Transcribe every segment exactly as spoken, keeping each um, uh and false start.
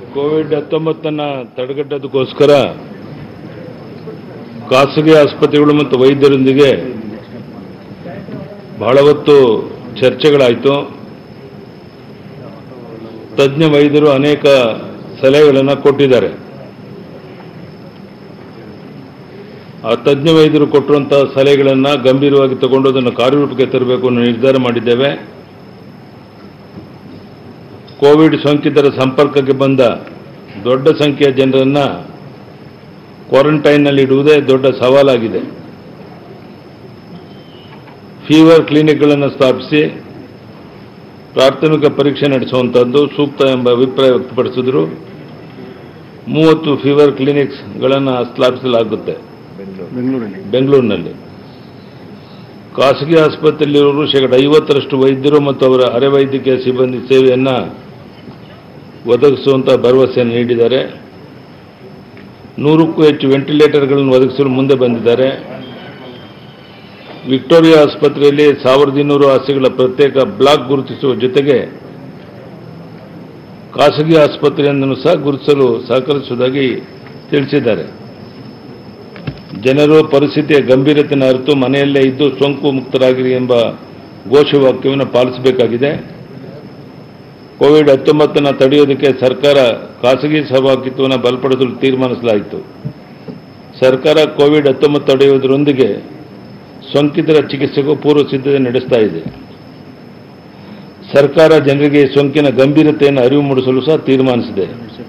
Covid ಹತ್ತೊಂಬತ್ತನ್ನು ತಡೆಗಟ್ಟೋದಕ್ಕೋಸ್ಕರ ಖಾಸಗಿ ಆಸ್ಪತ್ರೆಗಳು ಮತ್ತು ವೈದ್ಯರೊಂದಿಗೆ ಬಹಳ ಹೊತ್ತು ಚರ್ಚೆಗಳಾಯಿತು. ತಜ್ಞ ವೈದ್ಯರು ಅನೇಕ ಸಲಹೆಗಳನ್ನು ಕೊಟ್ಟಿದ್ದಾರೆ. ಆ ತಜ್ಞ ವೈದ್ಯರು ಕೊಟ್ಟಿರುವಂತಹ ಸಲಹೆಗಳನ್ನು ಗಂಭೀರವಾಗಿ ತಗೊಂಡು ಅದನ್ನು ಕಾರ್ಯರೂಪಕ್ಕೆ ತರಬೇಕು ಅನ್ನೋ ನಿರ್ಧಾರ ಮಾಡಿದ್ದೇವೆ. ಕೋವಿಡ್ ಸೋಂಕಿತರ ಸಂಪರ್ಕಕ್ಕೆ ಬಂದ ದೊಡ್ಡ ಸಂಖ್ಯೆಯ ಜನರನ್ನು ಕ್ವಾರಂಟೈನ್ನಲ್ಲಿ ಇಡುವುದೇ ದೊಡ್ಡ ಸವಾಲಾಗಿದೆ. ಫೀವರ್ ಕ್ಲಿನಿಕ್ಗಳನ್ನು ಸ್ಥಾಪಿಸಿ ಪ್ರಾಥಮಿಕ ಪರೀಕ್ಷೆ ನಡೆಸುವಂಥದ್ದು ಸೂಕ್ತ ಎಂಬ ಅಭಿಪ್ರಾಯ ವ್ಯಕ್ತಪಡಿಸಿದರು. ಮೂವತ್ತು ಫೀವರ್ ಕ್ಲಿನಿಕ್ಸ್ಗಳನ್ನು ಸ್ಥಾಪಿಸಲಾಗುತ್ತೆ ಬೆಂಗಳೂರಿನಲ್ಲಿ. ಖಾಸಗಿ ಆಸ್ಪತ್ರೆಯಲ್ಲಿರುವವರು ಶೇಕಡ ಐವತ್ತರಷ್ಟು ವೈದ್ಯರು ಮತ್ತು ಅವರ ಅರೆ ವೈದ್ಯಕೀಯ ಸಿಬ್ಬಂದಿ ಸೇವೆಯನ್ನು ಒದಗಿಸುವಂಥ ಭರವಸೆಯನ್ನು ನೀಡಿದ್ದಾರೆ. ನೂರಕ್ಕೂ ಹೆಚ್ಚು ವೆಂಟಿಲೇಟರ್ಗಳನ್ನು ಒದಗಿಸಲು ಮುಂದೆ ಬಂದಿದ್ದಾರೆ. ವಿಕ್ಟೋರಿಯಾ ಆಸ್ಪತ್ರೆಯಲ್ಲಿ ಸಾವಿರದ ಇನ್ನೂರು ಹಾಸಿಗೆಗಳ ಪ್ರತ್ಯೇಕ ಬ್ಲಾಕ್ ಗುರುತಿಸುವ ಜೊತೆಗೆ ಖಾಸಗಿ ಆಸ್ಪತ್ರೆಯನ್ನು ಸಹ ಗುರುತಿಸಲು ಸಹಕರಿಸುವುದಾಗಿ ತಿಳಿಸಿದ್ದಾರೆ. ಜನರು ಪರಿಸ್ಥಿತಿಯ ಗಂಭೀರತೆಯನ್ನು ಅರಿತು ಮನೆಯಲ್ಲೇ ಇದ್ದು ಸೋಂಕು ಮುಕ್ತರಾಗಿರಿ ಎಂಬ ಘೋಷವಾಕ್ಯವನ್ನು ಪಾಲಿಸಬೇಕಾಗಿದೆ. ಕೋವಿಡ್ ಹತ್ತೊಂಬತ್ತನ್ನು ತಡೆಯೋದಕ್ಕೆ ಸರ್ಕಾರ ಖಾಸಗಿ ಸಹಭಾಗಿತ್ವವನ್ನು ಬಲಪಡಿಸಲು ತೀರ್ಮಾನಿಸಲಾಯಿತು. ಸರ್ಕಾರ ಕೋವಿಡ್ ಹತ್ತೊಂಬತ್ತು ತಡೆಯುವುದರೊಂದಿಗೆ ಸೋಂಕಿತರ ಚಿಕಿತ್ಸೆಗೂ ಪೂರ್ವ ಸಿದ್ಧತೆ ನಡೆಸ್ತಾ ಇದೆ. ಸರ್ಕಾರ ಜನರಿಗೆ ಸೋಂಕಿನ ಗಂಭೀರತೆಯನ್ನು ಅರಿವು ಮೂಡಿಸಲು ಸಹ ತೀರ್ಮಾನಿಸಿದೆ.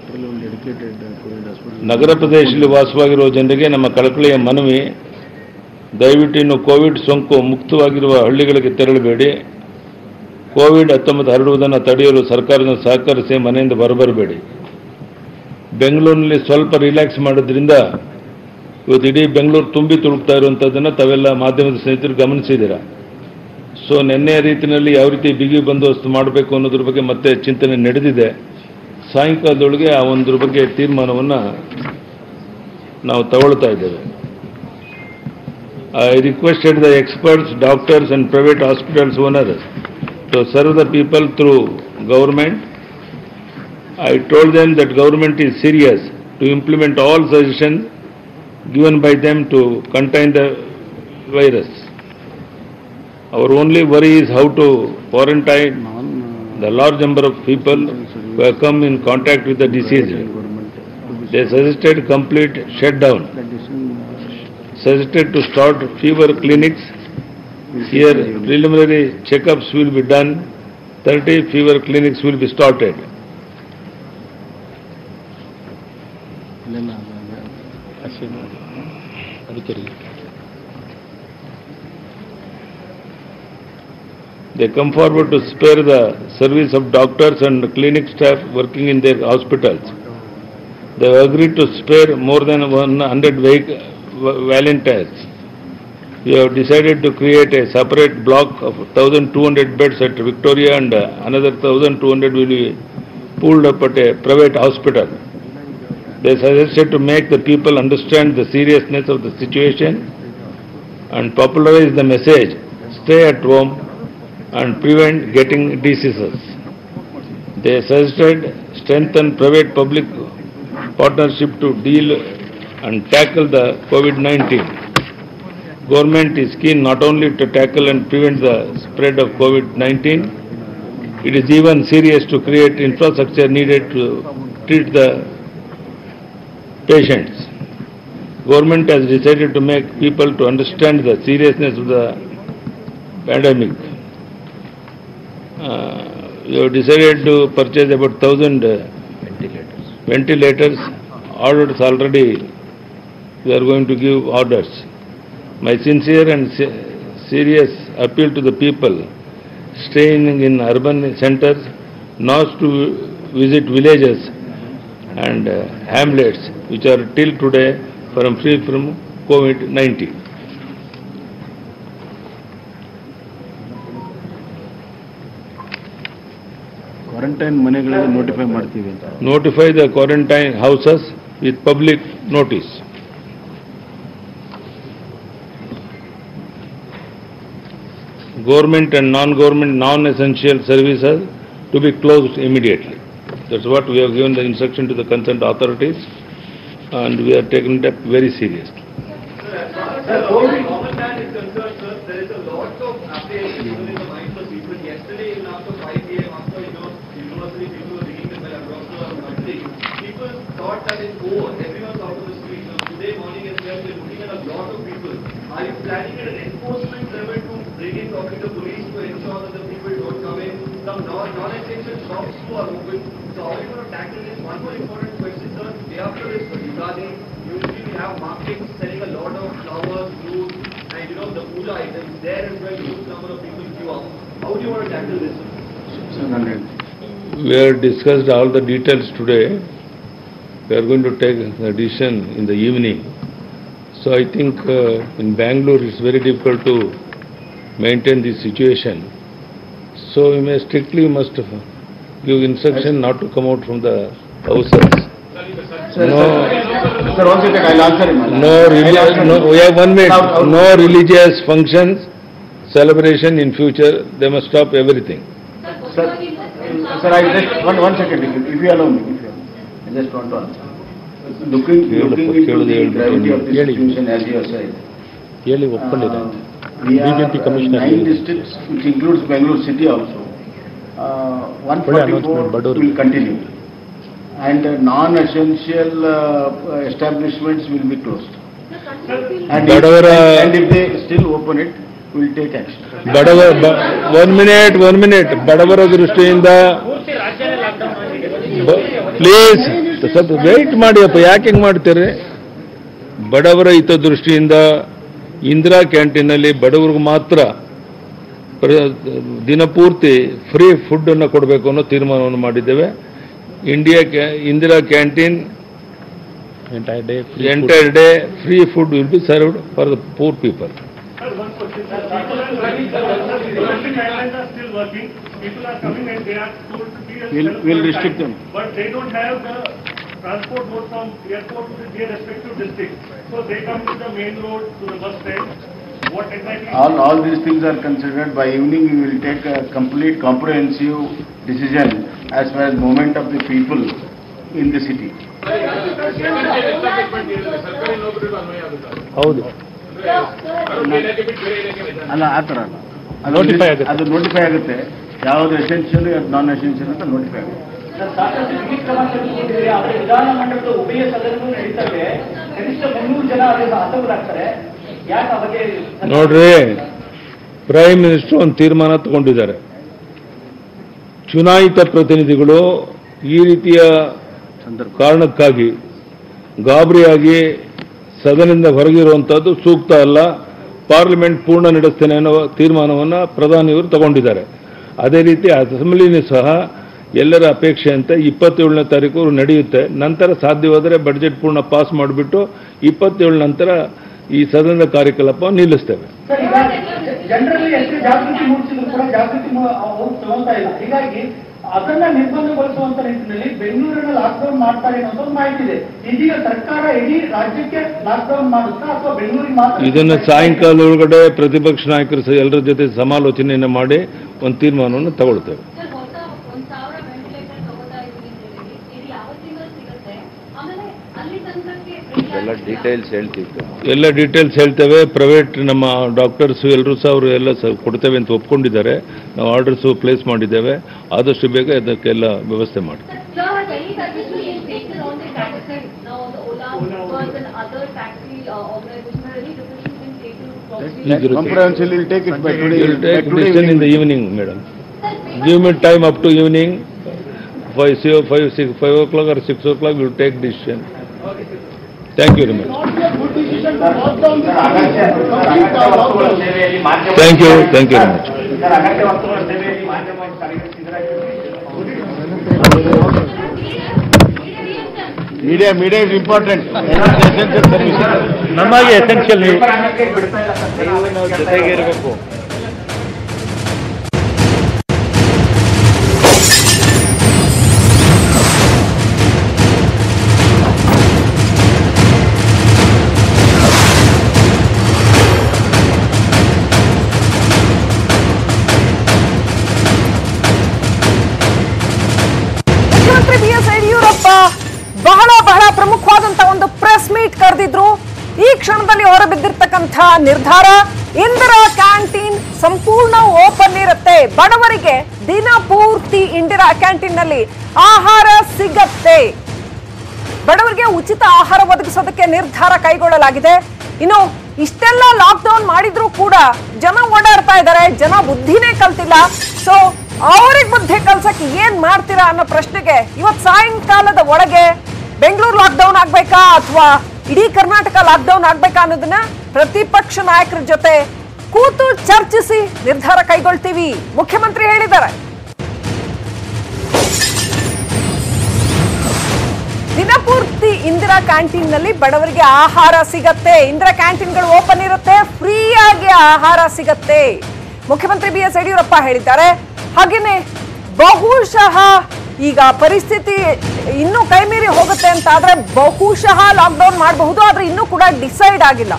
ನಗರ ಪ್ರದೇಶದಲ್ಲಿ ವಾಸವಾಗಿರುವ ಜನರಿಗೆ ನಮ್ಮ ಕಳಕಳಿಯ ಮನವಿ, ದಯವಿಟ್ಟು ಇನ್ನು ಕೋವಿಡ್ ಸೋಂಕು ಮುಕ್ತವಾಗಿರುವ ಹಳ್ಳಿಗಳಿಗೆ ತೆರಳಬೇಡಿ. ಕೋವಿಡ್ ಹತ್ತೊಂಬತ್ತು ಹರಡುವುದನ್ನು ತಡೆಯಲು ಸರ್ಕಾರದಿಂದ ಸಹಕರಿಸಿ ಮನೆಯಿಂದ ಹೊರಬರಬೇಡಿ. ಬೆಂಗಳೂರಿನಲ್ಲಿ ಸ್ವಲ್ಪ ರಿಲ್ಯಾಕ್ಸ್ ಮಾಡೋದ್ರಿಂದ ಇವತ್ತು ಇಡೀ ಬೆಂಗಳೂರು ತುಂಬಿ ತುಳುಕ್ತಾ ಇರುವಂಥದ್ದನ್ನು ತಾವೆಲ್ಲ ಮಾಧ್ಯಮದ ಸ್ನೇಹಿತರು ಗಮನಿಸಿದ್ದೀರಾ. ಸೊ ನಿನ್ನೆಯ ರೀತಿಯಲ್ಲಿ ಯಾವ ರೀತಿ ಬಿಗಿ ಬಂದೋಬಸ್ತ್ ಮಾಡಬೇಕು ಅನ್ನೋದ್ರ ಬಗ್ಗೆ ಮತ್ತೆ ಚಿಂತನೆ ನಡೆದಿದೆ. ಸಾಯಂಕಾಲದೊಳಗೆ ಆ ಒಂದ್ರ ಬಗ್ಗೆ ತೀರ್ಮಾನವನ್ನು ನಾವು ತಗೊಳ್ತಾ ಇದ್ದೇವೆ. I requested the experts, doctors and private hospitals owners to serve the people through government. I told them that government is serious to implement all suggestions given by them to contain the virus. Our only worry is how to quarantine the large number of people who have come in contact with the disease. They suggested complete shutdown, suggested to start fever clinics. Here preliminary checkups will be done. thirty fever clinics will be started. They come forward to spare the service of doctors and clinic staff working in their hospitals. They have agreed to spare more than one hundred volunteers. We have decided to create a separate block of one thousand two hundred beds at Victoria and another one thousand two hundred will be pooled up at a private hospital. They suggested to make the people understand the seriousness of the situation and popularize the message, stay at home and prevent getting diseases. They suggested strengthen private-public partnership to deal and tackle the COVID nineteen. Government is keen not only to tackle and prevent the spread of COVID nineteen, it is even serious to create infrastructure needed to treat the patients. Government has decided to make people to understand the seriousness of the pandemic. Uh, we have decided to purchase about one thousand uh, ventilators. Ventilators. Orders already, we are going to give orders. My sincere and se- serious appeal to the people staying in urban centers not to visit villages and uh, hamlets which are till today from free from COVID nineteen. Quarantine ಮನೆಗಳಿಗೆ notify ಮಾಡ್ತೀವಿ ಅಂತ. Notify the quarantine houses with public notice. Government and non-government non-essential services to be closed immediately. That's what we have given the instruction to the concerned authorities, and we are taking it up very seriously. Sir, as common man is concerned, sir, there is a lot of apprehension in the minds of people. Yesterday, even after five P M, after you know, university people were ringing the bell across the country, people thought that it's over. Everyone's out of the street. Now, today morning as well, we're looking at a lot of people. Are you planning at an enforcement level to bring in probably the police to ensure that the people don't come in? Some non- non-essential shops too are open. So how are you going to tackle this? One more important question, sir. Day after this, Yugadi, usually we have markets selling a lot of flowers, fruits, and you know the puja items. There as well, huge number of people queue up. How do you want to tackle this, sir? We have discussed all the details today. We are going to take a decision in the evening. So I think uh, in Bangalore it's very difficult to maintain this situation. So we may strictly must give instruction not to come out from the houses. Sir, No. sir, sir, one second, I'll answer him. No, reli- I'll answer no, him. we have one minute. Out, out. No religious functions, celebration in future. They must stop everything. Sir, sir, I just, one, one second, if you- if you allow me, if you allow me. I just want to answer. Looking, looking into the gravity of the situation, as you have said, ಹೇಳಿ uh, ಒಪ್ಕೊಂಡಿದ್ದಾರೆ. we B J P are commissioner nine ಹೇಳಿದ್ದಾರೆ. districts, which includes Bangalore city also. Uh, one ಒಳ್ಳೆ forty-four announcement, ಬಡವರಿಗೆ. will continue. And uh, non-essential uh, establishments will be closed. And if, ಬಡವರ- and if they still open it, we will take action. ಬಡವ ಬ- one minute, one minute. ಬಡವರ ದೃಷ್ಟಿಯಿಂದ please ಸ್ವಲ್ಪ weight ಮಾಡಿಯಪ್ಪ, ಯಾಕೆ ಹಿಂಗೆ ಮಾಡ್ತೀರಿ? ಬಡವರ ಹಿತದೃಷ್ಟಿಯಿಂದ ಇಂದಿರಾ ಕ್ಯಾಂಟೀನಲ್ಲಿ ಬಡವರಿಗೆ ಮಾತ್ರ ಪ್ರ- ದಿನಪೂರ್ತಿ ಫ್ರೀ ಫುಡ್ಡನ್ನು ಕೊಡಬೇಕು ಅನ್ನೋ ತೀರ್ಮಾನವನ್ನು ಮಾಡಿದ್ದೇವೆ. ಇಂಡಿಯಾ ಕ್ಯಾ Indira canteen Entire day free food. Entire day free food will be served for the poor people. Sir, one question. Sir, people are running, sir, sir, domestic airlines are still working. People are coming and they are told to be a We'll- we'll restrict them. But they don't have the transport mode from airport to their respective districts. So they come to the main road, to the bus stand. What exactly? All, all these things are considered. By evening, we will take a complete comprehensive decision as far as movement of the people in the city. ಹೌದು. ಅಲ್ಲ ಆ ಥರ ಅಲ್ಲ. ಅದು Notify ಆಗುತ್ತೆ. ಅದು notify ಆಗುತ್ತೆ. ಯಾವುದು ಎಸೆನ್ಷಿಯಲ್ ನಾನ್ ಎಸೆನ್ಷಿಯಲ್ ಅಂತ ನೋಟಿಫೈ ಆಗುತ್ತೆ. ಸಾಕಷ್ಟು ಲಿಮಿಟ್ ಕ್ರಮಗಳಿವೆ. ಆದರೆ ವಿಧಾನಮಂಡಲದ ಉಭಯ ಸದನಗಳು ನಡೀತವೆ. ಕನಿಷ್ಠ ಮುನ್ನೂರು ಜನ ಅದರಿಂದ ಹತರಾಗ್ತಾರೆ. ಯಾಕೆ ಆ ಬಗ್ಗೆ ನೋಡ್ರಿ, ಪ್ರೈಮ್ ಮಿನಿಸ್ಟರ್ ಒಂದು ತೀರ್ಮಾನ ತಗೊಂಡಿದ್ದಾರೆ. ಚುನಾಯಿತ ಪ್ರತಿನಿಧಿಗಳು ಈ ರೀತಿಯ ಸಂದರ್ಭ ಕಾರಣಕ್ಕಾಗಿ ಗಾಬರಿಯಾಗಿ ಸದನದಿಂದ ಹೊರಗಿರುವಂಥದ್ದು ಸೂಕ್ತ ಅಲ್ಲ. ಪಾರ್ಲಿಮೆಂಟ್ ಪೂರ್ಣ ನಡೆಸ್ತೇನೆ ಅನ್ನೋ ತೀರ್ಮಾನವನ್ನು ಪ್ರಧಾನಿಯವರು ತಗೊಂಡಿದ್ದಾರೆ. ಅದೇ ರೀತಿ ಅಸೆಂಬ್ಲಿನೂ ಸಹ ಎಲ್ಲರ ಅಪೇಕ್ಷೆಯಂತೆ ಇಪ್ಪತ್ತೇಳನೇ ತಾರೀಕು ನಡೆಯುತ್ತೆ. ನಂತರ ಸಾಧ್ಯವಾದರೆ ಬಡ್ಜೆಟ್ ಪೂರ್ಣ ಪಾಸ್ ಮಾಡಿಬಿಟ್ಟು ಇಪ್ಪತ್ತೇಳು ನಂತರ ಈ ಸದನದ ಕಾರ್ಯಕಲಾಪ ನಿಲ್ಲಿಸ್ತೇವೆ. ಸರ್, ಈಗ ಜನರಲ್ಲಿ ಎಷ್ಟು ಜಾಗೃತಿ ಮೂಡಿಸಿದ್ರು ಕೂಡ ಜಾಗೃತಿ ಮೂ- ಅವ್ರು ತಗೊಳ್ತಾ ಇಲ್ಲ. ಹೀಗಾಗಿ ಅದನ್ನ ನಿರ್ಬಂಧಗೊಳಿಸುವಂತ ನಿಟ್ಟಿನಲ್ಲಿ ಬೆಂಗಳೂರಿನ ಲಾಕ್ಡೌನ್ ಮಾಡ್ತಾರೆ ಅನ್ನೋ ಒಂದು ಮಾಹಿತಿ ಇದೆ. ಇದೀಗ ಸರ್ಕಾರ ಇಡೀ ರಾಜ್ಯಕ್ಕೆ ಲಾಕ್ಡೌನ್ ಮಾಡುತ್ತಾ ಅಥವಾ ಬೆಂಗಳೂರಿಗೆ ಮಾತ್ರ? ಇದನ್ನು ಸಾಯಂಕಾಲ ಒಳಗಡೆ ಪ್ರತಿಪಕ್ಷ ನಾಯಕರು ಸಹ ಎಲ್ಲರ ಜೊತೆ ಸಮಾಲೋಚನೆಯನ್ನು ಮಾಡಿ ಒಂದು ತೀರ್ಮಾನವನ್ನು ತಗೊಳ್ತೇವೆ. ಸರ್, ಹೊಸ ಒಂದ್ ಸಾವಿರ ವೆಂಟಿಲೇಟರ್ ತಗೋತಾ ಇದ್ದೀವಿ ಅಂತ ಹೇಳಿ, ಇದು ಯಾವ ತಿಂಗಳು ಸಿಗುತ್ತೆ? ಆಮೇಲೆ ಅಲ್ಲಿ ತನಕಕ್ಕೆ ಎಲ್ಲ ಡೀಟೇಲ್ಸ್ ಹೇಳ್ತಿತ್ತು. ಎಲ್ಲ ಡೀಟೇಲ್ಸ್ ಹೇಳ್ತೇವೆ. ಪ್ರೈವೇಟ್ ನಮ್ಮ ಡಾಕ್ಟರ್ಸು ಎಲ್ಲರೂ ಸಹ ಅವರು ಎಲ್ಲ ಸಹ ಕೊಡ್ತೇವೆ ಅಂತ ಒಪ್ಕೊಂಡಿದ್ದಾರೆ. ನಾವು ಆರ್ಡರ್ಸು ಪ್ಲೇಸ್ ಮಾಡಿದ್ದೇವೆ. ಆದಷ್ಟು ಬೇಗ ಇದಕ್ಕೆಲ್ಲ ವ್ಯವಸ್ಥೆ ಮಾಡಿ. Sir, has any suggestion been taken on the taxi? Now, the Ola, Ubers and other taxi uh, organizations, has any decision been taken? possibly? comprehensive will take it by today. We will by take today decision in the evening. evening, madam. Sir, we Give me time up to evening, five, five, six, five o'clock or six o'clock, we will take decision. Thank you very much. Thank you, thank you very much. ಅಗತ್ಯ ವಸ್ತುಗಳ ಸೇವೆಯಲ್ಲಿ ಮಾಧ್ಯಮವನ್ನು ಕಾರ್ಯನಿರ್ವಹಿಸಿದರೆ Media, media is important. Essential services. ನಮಗೆ essential ನೀವು ಬಿಡ್ತಾ ಇಲ್ಲ sir. ಜೊತೆಗೆ ಇರಬೇಕು. ಮುಖ್ಯಮಂತ್ರಿ ಬಿ ಬಹಳ ಬಹಳ ಪ್ರಮುಖವಾದಂತ ಒಂದು ಪ್ರೆಸ್ ಮೀಟ್ ಕರೆದಿದ್ರು. ಈ ಕ್ಷಣದಲ್ಲಿ ಹೊರಬಿದ್ದಿರ್ತಕ್ಕಂಥ ನಿರ್ಧಾರ, ಇಂದಿರಾ ಕ್ಯಾಂಟೀನ್ ಸಂಪೂರ್ಣ ಓಪನ್ ಇರುತ್ತೆ. ಬಡವರಿಗೆ ದಿನ ಪೂರ್ತಿ ಇಂದಿರಾ ಕ್ಯಾಂಟೀನ್ ನಲ್ಲಿ ಆಹಾರ ಸಿಗತ್ತೆ. ಬಡವರಿಗೆ ಉಚಿತ ಆಹಾರ ಒದಗಿಸೋದಕ್ಕೆ ನಿರ್ಧಾರ ಕೈಗೊಳ್ಳಲಾಗಿದೆ. ಇನ್ನು ಇಷ್ಟೆಲ್ಲ ಲಾಕ್ ಡೌನ್ ಮಾಡಿದ್ರು ಕೂಡ ಜನ ಓಡಾಡ್ತಾ ಇದ್ದಾರೆ. ಜನ ಬುದ್ಧಿನೇ ಕಲ್ತಿಲ್ಲ. ಸೊ ಅವ್ರಿಗೆ ಬುದ್ಧಿ ಕಲ್ಸಕ್ಕೆ ಏನ್ ಮಾಡ್ತೀರಾ ಅನ್ನೋ ಪ್ರಶ್ನೆಗೆ ಇವತ್ತು ಸಾಯಂಕಾಲದ ಒಳಗೆ ಬೆಂಗಳೂರು ಲಾಕ್ ಡೌನ್ ಆಗ್ಬೇಕಾ ಅಥವಾ ಇಡೀ ಕರ್ನಾಟಕ ಲಾಕ್ ಡೌನ್ ಆಗ್ಬೇಕಾ ಅನ್ನೋದನ್ನ ಪ್ರತಿಪಕ್ಷ ನಾಯಕರ ಜೊತೆ ಕೂತು ಚರ್ಚಿಸಿ ನಿರ್ಧಾರ ಕೈಗೊಳ್ತೀವಿ ಮುಖ್ಯಮಂತ್ರಿ ಹೇಳಿದ್ದಾರೆ. ದಿನಪೂರ್ತಿ ಇಂದಿರಾ ಕ್ಯಾಂಟೀನ್ ನಲ್ಲಿ ಬಡವರಿಗೆ ಆಹಾರ ಸಿಗತ್ತೆ. ಇಂದಿರಾ ಕ್ಯಾಂಟೀನ್ಗಳು ಓಪನ್ ಇರುತ್ತೆ, ಫ್ರೀಯಾಗಿ ಆಹಾರ ಸಿಗತ್ತೆ. ಮುಖ್ಯಮಂತ್ರಿ ಬಿ ಎಸ್ ಯಡಿಯೂರಪ್ಪ ಹೇಳಿದ್ದಾರೆ. ಹಾಗೇನೆ ಬಹುಶಃ ಈಗ ಪರಿಸ್ಥಿತಿ ಇನ್ನೂ ಕೈಮೀರಿ ಹೋಗುತ್ತೆ ಅಂತ ಆದ್ರೆ ಬಹುಶಃ ಲಾಕ್ಡೌನ್ ಮಾಡಬಹುದು, ಆದ್ರೆ ಇನ್ನೂ ಕೂಡ ಡಿಸೈಡ್ ಆಗಿಲ್ಲ.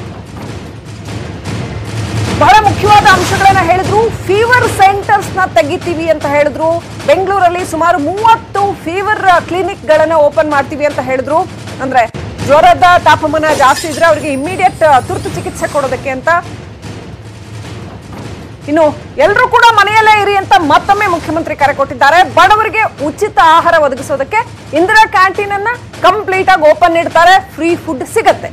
ಬಹಳ ಮುಖ್ಯವಾದ ಅಂಶಗಳನ್ನ ಹೇಳಿದ್ರು. ಫೀವರ್ ಸೆಂಟರ್ಸ್ ನ ತೆಗಿತೀವಿ ಅಂತ ಹೇಳಿದ್ರು. ಬೆಂಗಳೂರಲ್ಲಿ ಸುಮಾರು ಮೂವತ್ತು ಫೀವರ್ ಕ್ಲಿನಿಕ್ ಗಳನ್ನ ಓಪನ್ ಮಾಡ್ತೀವಿ ಅಂತ ಹೇಳಿದ್ರು. ಅಂದ್ರೆ ಜ್ವರದ ತಾಪಮಾನ ಜಾಸ್ತಿ ಇದ್ರೆ ಅವರಿಗೆ ಇಮಿಡಿಯೇಟ್ ತುರ್ತು ಚಿಕಿತ್ಸೆ ಕೊಡೋದಕ್ಕೆ ಅಂತ. ಇನ್ನು ಎಲ್ಲರೂ ಕೂಡ ಮನೆಯಲ್ಲೇ ಇರಿ ಅಂತ ಮತ್ತೊಮ್ಮೆ ಮುಖ್ಯಮಂತ್ರಿ ಕರೆ ಕೊಟ್ಟಿದ್ದಾರೆ. ಬಡವರಿಗೆ ಉಚಿತ ಆಹಾರ ಒದಗಿಸೋದಕ್ಕೆ ಇಂದಿರಾ ಕ್ಯಾಂಟೀನ್ ಅನ್ನ ಕಂಪ್ಲೀಟ್ ಆಗಿ ಓಪನ್ ಇಡ್ತಾರೆ. ಫ್ರೀ ಫುಡ್ ಸಿಗತ್ತೆ.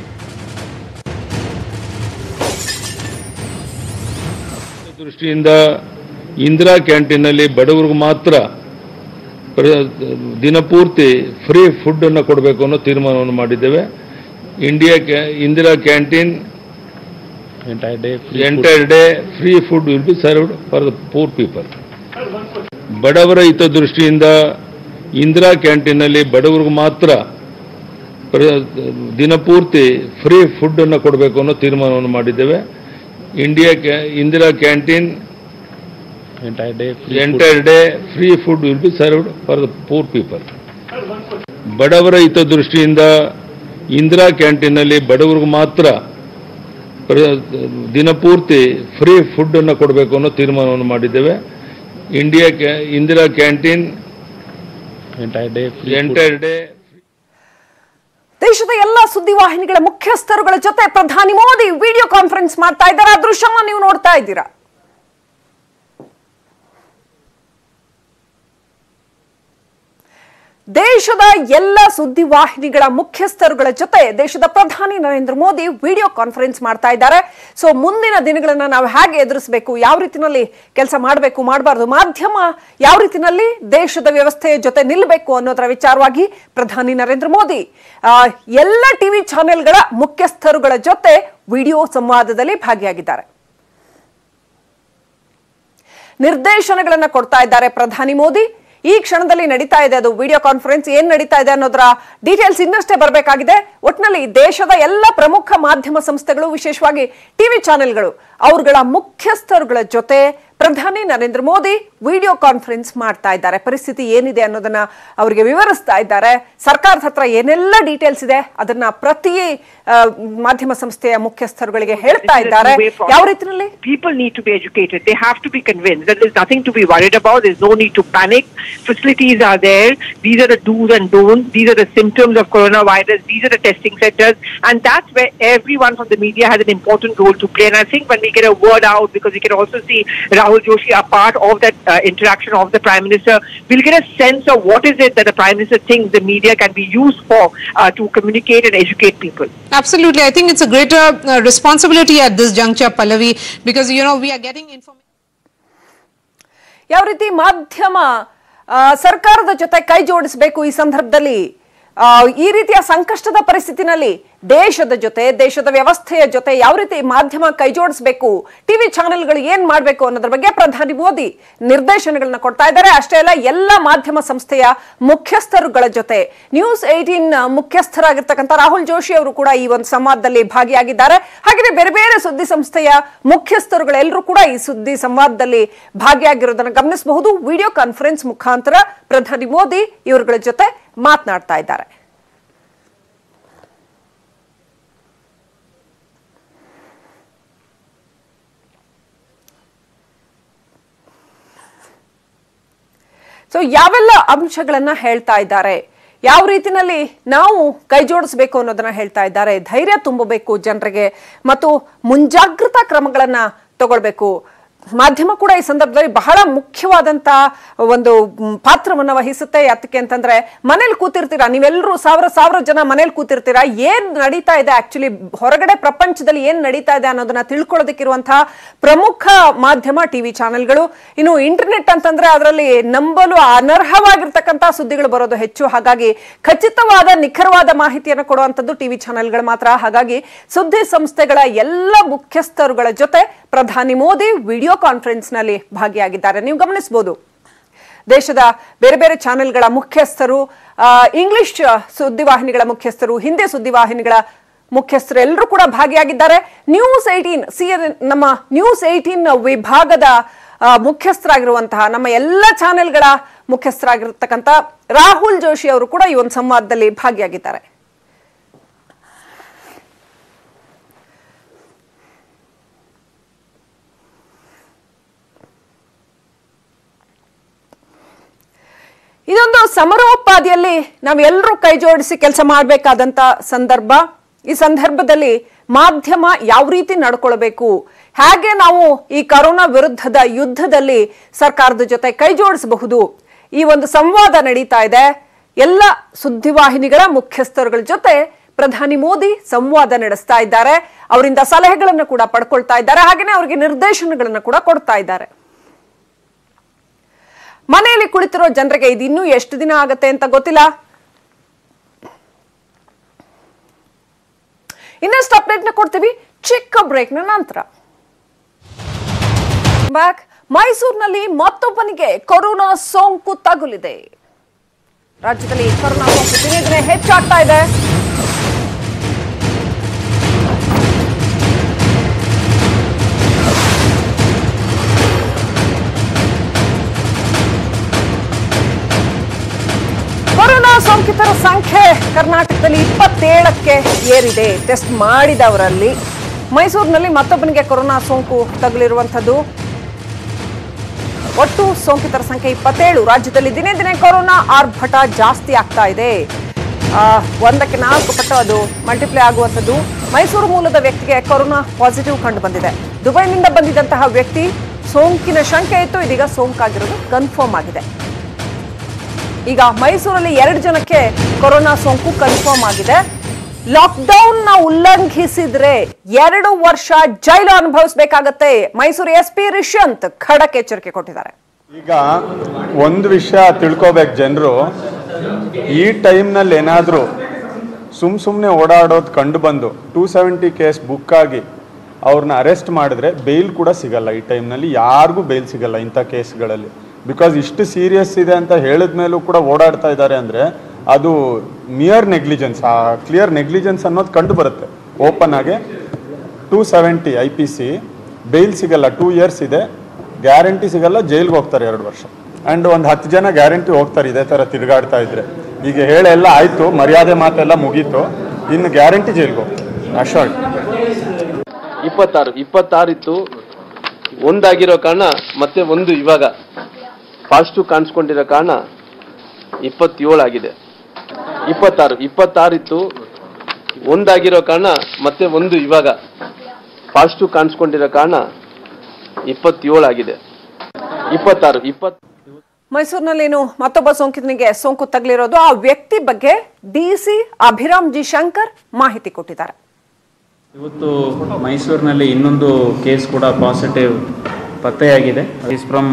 ದೃಷ್ಟಿಯಿಂದ ಇಂದಿರಾ ಕ್ಯಾಂಟೀನ್ ನಲ್ಲಿ ಬಡವರಿಗೆ ಮಾತ್ರ ದಿನಪೂರ್ತಿ ಫ್ರೀ ಫುಡ್ ಅನ್ನು ಕೊಡಬೇಕು ಅನ್ನೋ ತೀರ್ಮಾನವನ್ನು ಮಾಡಿದ್ದೇವೆ. India Indira canteen entire day free entire food. day free food will be served for the poor people. ಬಡವರ ಹಿತದೃಷ್ಟಿಯಿಂದ ಇಂದಿರಾ ಕ್ಯಾಂಟೀನ್ ನಲ್ಲಿ ಬಡವರಿಗೆ ಮಾತ್ರ ದಿನಪೂರ್ತಿ ಫ್ರೀ ಫುಡ್ ಅನ್ನು ಕೊಡಬೇಕು ಅನ್ನೋ ತೀರ್ಮಾನವನ್ನು ಮಾಡಿದ್ದೇವೆ. India Indira canteen entire day free entire day free food will be served for the poor people. ಬಡವರ ಹಿತದೃಷ್ಟಿಯಿಂದ ಇಂದಿರಾ ಕ್ಯಾಂಟೀನ್ ನಲ್ಲಿ ಬಡವರಿಗೆ ಮಾತ್ರ ದಿನಪೂರ್ತಿ ಫ್ರೀ ಫುಡ್ ಅನ್ನು ಕೊಡಬೇಕು ಅನ್ನೋ ತೀರ್ಮಾನವನ್ನು ಮಾಡಿದ್ದೇವೆ. India Indira canteen entire day free entire day. ದೇಶದ ಎಲ್ಲ ಸುದ್ದಿವಾಹಿನಿಗಳ ಮುಖ್ಯಸ್ಥರುಗಳ ಜೊತೆ ಪ್ರಧಾನಿ ಮೋದಿ ವಿಡಿಯೋ ಕಾನ್ಫರೆನ್ಸ್ ಮಾಡ್ತಾ ಇದ್ದಾರೆ. ಆ ದೃಶ್ಯವನ್ನು ನೀವು ನೋಡ್ತಾ ಇದ್ದೀರಾ. ದೇಶದ ಎಲ್ಲ ಸುದ್ದಿವಾಹಿನಿಗಳ ಮುಖ್ಯಸ್ಥರುಗಳ ಜೊತೆ ದೇಶದ ಪ್ರಧಾನಿ ನರೇಂದ್ರ ಮೋದಿ ವಿಡಿಯೋ ಕಾನ್ಫರೆನ್ಸ್ ಮಾಡ್ತಾ ಇದ್ದಾರೆ. ಸೊ ಮುಂದಿನ ದಿನಗಳನ್ನ ನಾವು ಹೇಗೆ ಎದುರಿಸಬೇಕು, ಯಾವ ರೀತಿನಲ್ಲಿ ಕೆಲಸ ಮಾಡಬೇಕು ಮಾಡಬಾರ್ದು, ಮಾಧ್ಯಮ ಯಾವ ರೀತಿನಲ್ಲಿ ದೇಶದ ವ್ಯವಸ್ಥೆಯ ಜೊತೆ ನಿಲ್ಲಬೇಕು ಅನ್ನೋದರ ವಿಚಾರವಾಗಿ ಪ್ರಧಾನಿ ನರೇಂದ್ರ ಮೋದಿ ಎಲ್ಲ ಟಿವಿ ಚಾನೆಲ್ಗಳ ಮುಖ್ಯಸ್ಥರುಗಳ ಜೊತೆ ವಿಡಿಯೋ ಸಂವಾದದಲ್ಲಿ ಭಾಗಿಯಾಗಿದ್ದಾರೆ. ನಿರ್ದೇಶನಗಳನ್ನ ಕೊಡ್ತಾ ಇದ್ದಾರೆ ಪ್ರಧಾನಿ ಮೋದಿ. ಈ ಕ್ಷಣದಲ್ಲಿ ನಡೀತಾ ಇದೆ ಅದು ವಿಡಿಯೋ ಕಾನ್ಫರೆನ್ಸ್. ಏನ್ ನಡೀತಾ ಇದೆ ಅನ್ನೋದರ ಡೀಟೇಲ್ಸ್ ಇನ್ನಷ್ಟೇ ಬರಬೇಕಾಗಿದೆ. ಒಟ್ಟಿನಲ್ಲಿ ದೇಶದ ಎಲ್ಲ ಪ್ರಮುಖ ಮಾಧ್ಯಮ ಸಂಸ್ಥೆಗಳು, ವಿಶೇಷವಾಗಿ ಟಿವಿ ಚಾನೆಲ್ಗಳು, ಅವರುಗಳ ಮುಖ್ಯಸ್ಥರುಗಳ ಜೊತೆ ಪ್ರಧಾನಿ ನರೇಂದ್ರ ಮೋದಿ ವಿಡಿಯೋ ಕಾನ್ಫರೆನ್ಸ್ ಮಾಡ್ತಾ ಇದ್ದಾರೆ. ಪರಿಸ್ಥಿತಿ ಏನಿದೆ ಅನ್ನೋದನ್ನ ಅವರಿಗೆ ವಿವರಿಸ್ತಾ ಇದ್ದಾರೆ. ಸರ್ಕಾರದ ಹತ್ರ ಏನೆಲ್ಲ ಡೀಟೇಲ್ಸ್ ಇದೆ ಅದನ್ನ ಪ್ರತಿ ಮಾಧ್ಯಮ ಸಂಸ್ಥೆಯ ಮುಖ್ಯಸ್ಥರುಗಳಿಗೆ ಹೇಳ್ತಾ ಇದ್ದಾರೆ. ಯಾವ ರೀತಿಯಲ್ಲಿ people need to be educated. They have to be convinced that there's nothing to be worried about. There's no need to panic. Facilities are there. These are the do's and don'ts. These are the symptoms of coronavirus. These are the testing centers. And that's where everyone from the media has an important role to play. And I think when we get a word out, because we can also see Rahul Joshi are part of that uh, interaction of the Prime Minister, we'll get a sense of what is it that the Prime Minister thinks the media can be used for uh, to communicate and educate people. Absolutely. I think it's a greater uh, responsibility at this juncture, Pallavi, because, you know, we are getting information. ಯಾವ ರೀತಿ ಮಾಧ್ಯಮ ಸರ್ಕಾರದ ಜೊತೆ ಕೈ ಜೋಡಿಸಬೇಕು ಈ ಸಂದರ್ಭದಲ್ಲಿ, ಈ ರೀತಿಯ ಸಂಕಷ್ಟದ ಪರಿಸ್ಥಿತಿನಲ್ಲಿ ದೇಶದ ಜೊತೆ, ದೇಶದ ವ್ಯವಸ್ಥೆಯ ಜೊತೆ ಯಾವ ರೀತಿ ಮಾಧ್ಯಮ ಕೈ ಜೋಡಿಸಬೇಕು, ಟಿವಿ ಚಾನೆಲ್ಗಳು ಏನ್ ಮಾಡಬೇಕು ಅನ್ನೋದ್ರ ಬಗ್ಗೆ ಪ್ರಧಾನಿ ಮೋದಿ ನಿರ್ದೇಶನಗಳನ್ನ ಕೊಡ್ತಾ ಇದ್ದಾರೆ. ಅಷ್ಟೇ ಅಲ್ಲ, ಎಲ್ಲ ಮಾಧ್ಯಮ ಸಂಸ್ಥೆಯ ಮುಖ್ಯಸ್ಥರುಗಳ ಜೊತೆ ನ್ಯೂಸ್ ಏಟೀನ್ ಮುಖ್ಯಸ್ಥರಾಗಿರ್ತಕ್ಕಂಥ ರಾಹುಲ್ ಜೋಶಿ ಅವರು ಕೂಡ ಈ ಒಂದು ಸಂವಾದದಲ್ಲಿ ಭಾಗಿಯಾಗಿದ್ದಾರೆ. ಹಾಗೆಯೇ ಬೇರೆ ಬೇರೆ ಸುದ್ದಿ ಸಂಸ್ಥೆಯ ಮುಖ್ಯಸ್ಥರುಗಳೆಲ್ಲರೂ ಕೂಡ ಈ ಸುದ್ದಿ ಸಂವಾದದಲ್ಲಿ ಭಾಗಿಯಾಗಿರೋದನ್ನು ಗಮನಿಸಬಹುದು. ವಿಡಿಯೋ ಕಾನ್ಫರೆನ್ಸ್ ಮುಖಾಂತರ ಪ್ರಧಾನಿ ಮೋದಿ ಇವರುಗಳ ಜೊತೆ ಮಾತನಾಡ್ತಾ ಇದ್ದಾರೆ. ಸೊ ಯಾವೆಲ್ಲ ಅಂಶಗಳನ್ನ ಹೇಳ್ತಾ ಇದ್ದಾರೆ, ಯಾವ ರೀತಿನಲ್ಲಿ ನಾವು ಕೈ ಜೋಡಿಸಬೇಕು ಅನ್ನೋದನ್ನ ಹೇಳ್ತಾ ಇದ್ದಾರೆ. ಧೈರ್ಯ ತುಂಬಬೇಕು ಜನರಿಗೆ ಮತ್ತು ಮುಂಜಾಗ್ರತಾ ಕ್ರಮಗಳನ್ನ ತಗೊಳ್ಬೇಕು. ಮಾಧ್ಯಮ ಕೂಡ ಈ ಸಂದರ್ಭದಲ್ಲಿ ಬಹಳ ಮುಖ್ಯವಾದಂತ ಒಂದು ಪಾತ್ರವನ್ನ ವಹಿಸುತ್ತೆ. ಯಾತಕ್ಕೆ ಅಂತಂದ್ರೆ ಮನೇಲಿ ಕೂತಿರ್ತೀರಾ ನೀವೆಲ್ಲರೂ, ಸಾವಿರ ಸಾವಿರ ಜನ ಮನೇಲಿ ಕೂತಿರ್ತೀರಾ, ಏನ್ ನಡೀತಾ ಇದೆ ಆಕ್ಚುಲಿ ಹೊರಗಡೆ ಪ್ರಪಂಚದಲ್ಲಿ ಏನ್ ನಡೀತಾ ಇದೆ ಅನ್ನೋದನ್ನ ತಿಳ್ಕೊಳ್ಳೋದಕ್ಕಿರುವಂತಹ ಪ್ರಮುಖ ಮಾಧ್ಯಮ ಟಿವಿ ಚಾನೆಲ್ಗಳು. ಇನ್ನು ಇಂಟರ್ನೆಟ್ ಅಂತಂದ್ರೆ ಅದರಲ್ಲಿ ನಂಬಲು ಅನರ್ಹವಾಗಿರ್ತಕ್ಕಂತಹ ಸುದ್ದಿಗಳು ಬರೋದು ಹೆಚ್ಚು. ಹಾಗಾಗಿ ಖಚಿತವಾದ ನಿಖರವಾದ ಮಾಹಿತಿಯನ್ನು ಕೊಡುವಂತದ್ದು ಟಿವಿ ಚಾನೆಲ್ಗಳು ಮಾತ್ರ. ಹಾಗಾಗಿ ಸುದ್ದಿ ಸಂಸ್ಥೆಗಳ ಎಲ್ಲ ಮುಖ್ಯಸ್ಥರುಗಳ ಜೊತೆ ಪ್ರಧಾನಿ ಮೋದಿ ವಿಡಿಯೋ ಕಾನ್ಫರೆನ್ಸ್ ನಲ್ಲಿ ಭಾಗಿಯಾಗಿದ್ದಾರೆ. ನೀವು ಗಮನಿಸಬಹುದು ದೇಶದ ಬೇರೆ ಬೇರೆ ಚಾನೆಲ್ಗಳ ಮುಖ್ಯಸ್ಥರು, ಇಂಗ್ಲಿಷ್ ಸುದ್ದಿವಾಹಿನಿಗಳ ಮುಖ್ಯಸ್ಥರು, ಹಿಂದಿ ಸುದ್ದಿವಾಹಿನಿಗಳ ಮುಖ್ಯಸ್ಥರು ಎಲ್ಲರೂ ಕೂಡ ಭಾಗಿಯಾಗಿದ್ದಾರೆ. ನ್ಯೂಸ್ ಏಟೀನ್ ಸಿ ನಮ್ಮ ನ್ಯೂಸ್ ಏಟೀನ್ ವಿಭಾಗದ ಮುಖ್ಯಸ್ಥರಾಗಿರುವಂತಹ ನಮ್ಮ ಎಲ್ಲ ಚಾನೆಲ್ಗಳ ಮುಖ್ಯಸ್ಥರಾಗಿರ್ತಕ್ಕಂಥ ರಾಹುಲ್ ಜೋಶಿ ಅವರು ಕೂಡ ಈ ಒಂದು ಸಂವಾದದಲ್ಲಿ ಭಾಗಿಯಾಗಿದ್ದಾರೆ. ಇದೊಂದು ಸಮರೋಪಾದಿಯಲ್ಲಿ ನಾವೆಲ್ಲರೂ ಕೈ ಜೋಡಿಸಿ ಕೆಲಸ ಮಾಡಬೇಕಾದಂತ ಸಂದರ್ಭ. ಈ ಸಂದರ್ಭದಲ್ಲಿ ಮಾಧ್ಯಮ ಯಾವ ರೀತಿ ನಡ್ಕೊಳ್ಬೇಕು, ಹೇಗೆ ನಾವು ಈ ಕೊರೋನಾ ವಿರುದ್ಧದ ಯುದ್ಧದಲ್ಲಿ ಸರ್ಕಾರದ ಜೊತೆ ಕೈ ಜೋಡಿಸಬಹುದು, ಈ ಒಂದು ಸಂವಾದ ನಡೀತಾ ಇದೆ. ಎಲ್ಲ ಸುದ್ದಿವಾಹಿನಿಗಳ ಮುಖ್ಯಸ್ಥರುಗಳ ಜೊತೆ ಪ್ರಧಾನಿ ಮೋದಿ ಸಂವಾದ ನಡೆಸ್ತಾ ಇದ್ದಾರೆ. ಅವರಿಂದ ಸಲಹೆಗಳನ್ನು ಕೂಡ ಪಡ್ಕೊಳ್ತಾ ಇದ್ದಾರೆ, ಹಾಗೆಯೇ ಅವರಿಗೆ ನಿರ್ದೇಶನಗಳನ್ನು ಕೂಡ ಕೊಡ್ತಾ ಇದ್ದಾರೆ. ಮನೆಯಲ್ಲಿ ಕುಳಿತಿರೋ ಜನರಿಗೆ ಇದು ಇನ್ನೂ ಎಷ್ಟು ದಿನ ಆಗತ್ತೆ ಅಂತ ಗೊತ್ತಿಲ್ಲ. ಇನ್ನಷ್ಟು ಅಪ್ಡೇಟ್ ನ ಕೊಡ್ತೀವಿ ಚಿಕ್ಕ ಬ್ರೇಕ್ ನ ನಂತರ. ಬ್ಯಾಕ್ ಮೈಸೂರಿನಲ್ಲಿ ಮತ್ತೊಬ್ಬನಿಗೆ ಕೊರೋನಾ ಸೋಂಕು ತಗುಲಿದೆ. ರಾಜ್ಯದಲ್ಲಿ ಕೊರೋನಾ ಸೋಂಕು ದಿನೇ ದಿನೇ ಹೆಚ್ಚಾಗ್ತಾ ಇದೆ. ಕೊರೋನಾ ಸೋಂಕಿತರ ಸಂಖ್ಯೆ ಕರ್ನಾಟಕದಲ್ಲಿ ಇಪ್ಪತ್ತೇಳಕ್ಕೆ ಏರಿದೆ. ಟೆಸ್ಟ್ ಮಾಡಿದವರಲ್ಲಿ ಮೈಸೂರಿನಲ್ಲಿ ಮತ್ತೊಬ್ಬನಿಗೆ ಕೊರೋನಾ ಸೋಂಕು ತಗುಲಿರುವಂಥದ್ದು. ಒಟ್ಟು ಸೋಂಕಿತರ ಸಂಖ್ಯೆ ಇಪ್ಪತ್ತೇಳು. ರಾಜ್ಯದಲ್ಲಿ ದಿನೇ ದಿನೇ ಕೊರೋನಾ ಆರ್ಭಟ ಜಾಸ್ತಿ ಆಗ್ತಾ ಇದೆ. ಒಂದಕ್ಕೆ ನಾಲ್ಕು ಪಟ್ಟು ಅದು ಮಲ್ಟಿಪ್ಲೈ ಆಗುವಂಥದ್ದು. ಮೈಸೂರು ಮೂಲದ ವ್ಯಕ್ತಿಗೆ ಕೊರೋನಾ ಪಾಸಿಟಿವ್ ಕಂಡು ಬಂದಿದೆ. ದುಬೈನಿಂದ ಬಂದಿದ್ದಂತಹ ವ್ಯಕ್ತಿ ಸೋಂಕಿನ ಶಂಕೆ ಇತ್ತು, ಇದೀಗ ಸೋಂಕಾಗಿರೋದು ಕನ್ಫರ್ಮ್ ಆಗಿದೆ. ಈಗ ಮೈಸೂರಲ್ಲಿ ಎರಡು ಜನಕ್ಕೆ ಕೊರೋನಾ ಸೋಂಕು ಕನ್ಫರ್ಮ್ ಆಗಿದೆ. ಲಾಕ್ಡೌನ್ ನ ಉಲ್ಲಂಘಿಸಿದ್ರೆ ಎರಡು ವರ್ಷ ಜೈಲು ಅನುಭವಿಸಬೇಕಾಗತ್ತೆ. ಮೈಸೂರು ಎಸ್ ಪಿ ರಿಷಂತ್ ಖಡಕ್ ಎಚ್ಚರಿಕೆ ಕೊಟ್ಟಿದ್ದಾರೆ. ಈಗ ಒಂದು ವಿಷಯ ತಿಳ್ಕೋಬೇಕು ಜನರು, ಈ ಟೈಮ್ನಲ್ಲಿ ಏನಾದರೂ ಸುಮ್ ಸುಮ್ಮನೆ ಓಡಾಡೋದು ಕಂಡು ಬಂದು ಟೂ ಸೆವೆಂಟಿ ಕೇಸ್ ಬುಕ್ ಆಗಿ ಅವ್ರನ್ನ ಅರೆಸ್ಟ್ ಮಾಡಿದ್ರೆ ಬೇಲ್ ಕೂಡ ಸಿಗಲ್ಲ. ಈ ಟೈಮ್ನಲ್ಲಿ ಯಾರಿಗೂ ಬೇಲ್ ಸಿಗಲ್ಲ ಇಂಥ ಕೇಸ್ಗಳಲ್ಲಿ. ಬಿಕಾಸ್ ಇಷ್ಟು ಸೀರಿಯಸ್ ಇದೆ ಅಂತ ಹೇಳಿದ ಮೇಲೂ ಕೂಡ ಓಡಾಡ್ತಾ ಇದ್ದಾರೆ ಅಂದರೆ ಅದು ನಿಯರ್ ನೆಗ್ಲಿಜೆನ್ಸ್, ಆ ಕ್ಲಿಯರ್ ನೆಗ್ಲಿಜೆನ್ಸ್ ಅನ್ನೋದು ಕಂಡು ಬರುತ್ತೆ. ಓಪನ್ ಆಗಿ two seventy I P C bail ಸಿಗಲ್ಲ, ಟೂ ಇಯರ್ಸ್ ಇದೆ, ಗ್ಯಾರಂಟಿ ಸಿಗಲ್ಲ, ಜೈಲ್ಗೆ ಹೋಗ್ತಾರೆ ಎರಡು ವರ್ಷ. ಆ್ಯಂಡ್ ಒಂದು ಹತ್ತು ಜನ ಗ್ಯಾರಂಟಿ ಹೋಗ್ತಾರೆ ಇದೇ ಥರ ತಿರುಗಾಡ್ತಾ ಇದ್ರೆ. ಈಗ ಹೇಳೆಲ್ಲ ಆಯಿತು, ಮರ್ಯಾದೆ ಮಾತೆಲ್ಲ ಮುಗೀತು, ಇನ್ನು ಗ್ಯಾರಂಟಿ ಜೈಲ್ಗೆ ಹೋಗ್ತಾರೆ ಅಶೋರ್ಡ್. ಇಪ್ಪತ್ತಾರು ಇಪ್ಪತ್ತಾರು ಇತ್ತು, ಒಂದಾಗಿರೋ ಕಾರಣ ಮತ್ತೆ ಒಂದು ಇವಾಗ ಪಾಸಿಟಿವ್ ಕಾಣಿಸ್ಕೊಂಡಿರೋ ಕಾರಣ ಇಪ್ಪತ್ತೇಳು ಆಗಿದೆ. ಇಪ್ಪತ್ತಾರು ಇಪ್ಪತ್ತಾರು ಇತ್ತು, ಒಂದಾಗಿರೋ ಕಾರಣ ಮತ್ತೆ ಒಂದು ಇವಾಗ ಪಾಸಿಟಿವ್ ಕಾಣಿಸ್ಕೊಂಡಿರೋ ಕಾರಣ ಇಪ್ಪತ್ತೇಳು ಆಗಿದೆ. ಇಪ್ಪತ್ತಾರು ಇಪ್ಪತ್ತು ಮೈಸೂರಿನಲ್ಲೇನು ಮತ್ತೊಬ್ಬ ಸೋಂಕಿತನಿಗೆ ಸೋಂಕು ತಗುಲಿರೋದು. ಆ ವ್ಯಕ್ತಿ ಬಗ್ಗೆ ಡಿಸಿ ಅಭಿರಾಮ್ ಜಿ ಶಂಕರ್ ಮಾಹಿತಿ ಕೊಟ್ಟಿದ್ದಾರೆ. ಇವತ್ತು ಮೈಸೂರಿನಲ್ಲಿ ಇನ್ನೊಂದು ಕೇಸ್ ಕೂಡ ಪಾಸಿಟಿವ್ ಪತ್ತೆಯಾಗಿದೆ. Is from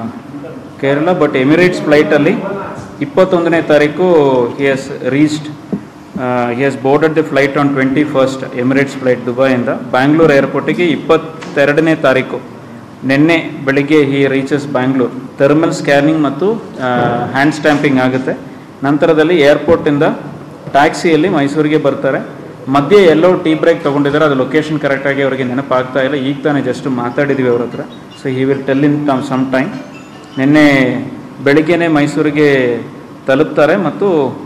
Kerala, but Emirates ಫ್ಲೈಟಲ್ಲಿ ಇಪ್ಪತ್ತೊಂದನೇ ತಾರೀಕು he has reached he has boarded the flight on twenty first Emirates flight ದುಬೈಯಿಂದ ಬ್ಯಾಂಗ್ಳೂರ್ ಏರ್ಪೋರ್ಟಿಗೆ ಇಪ್ಪತ್ತೆರಡನೇ ತಾರೀಕು ನಿನ್ನೆ ಬೆಳಿಗ್ಗೆ he reaches Bangalore. Thermal scanning ಮತ್ತು ಹ್ಯಾಂಡ್ ಸ್ಟ್ಯಾಂಪಿಂಗ್ ಆಗುತ್ತೆ. ನಂತರದಲ್ಲಿ ಏರ್ಪೋರ್ಟಿಂದ ಟ್ಯಾಕ್ಸಿಯಲ್ಲಿ ಮೈಸೂರಿಗೆ ಬರ್ತಾರೆ. ಮಧ್ಯೆ ಎಲ್ಲೋ ಟೀ ಬ್ರೇಕ್ ತೊಗೊಂಡಿದ್ದಾರೆ, ಅದು ಲೊಕೇಶನ್ ಕರೆಕ್ಟಾಗಿ ಅವರಿಗೆ ನೆನಪಾಗ್ತಾ ಇಲ್ಲ. ಈಗ ತಾನೇ ಜಸ್ಟ್ ಮಾತಾಡಿದ್ವಿ ಅವ್ರ ಹತ್ರ. So he will tell in some time. ನಿನ್ನೆ ಬೆಳಿಗ್ಗೆನೇ ಮೈಸೂರಿಗೆ ತಲುಪ್ತಾರೆ ಮತ್ತು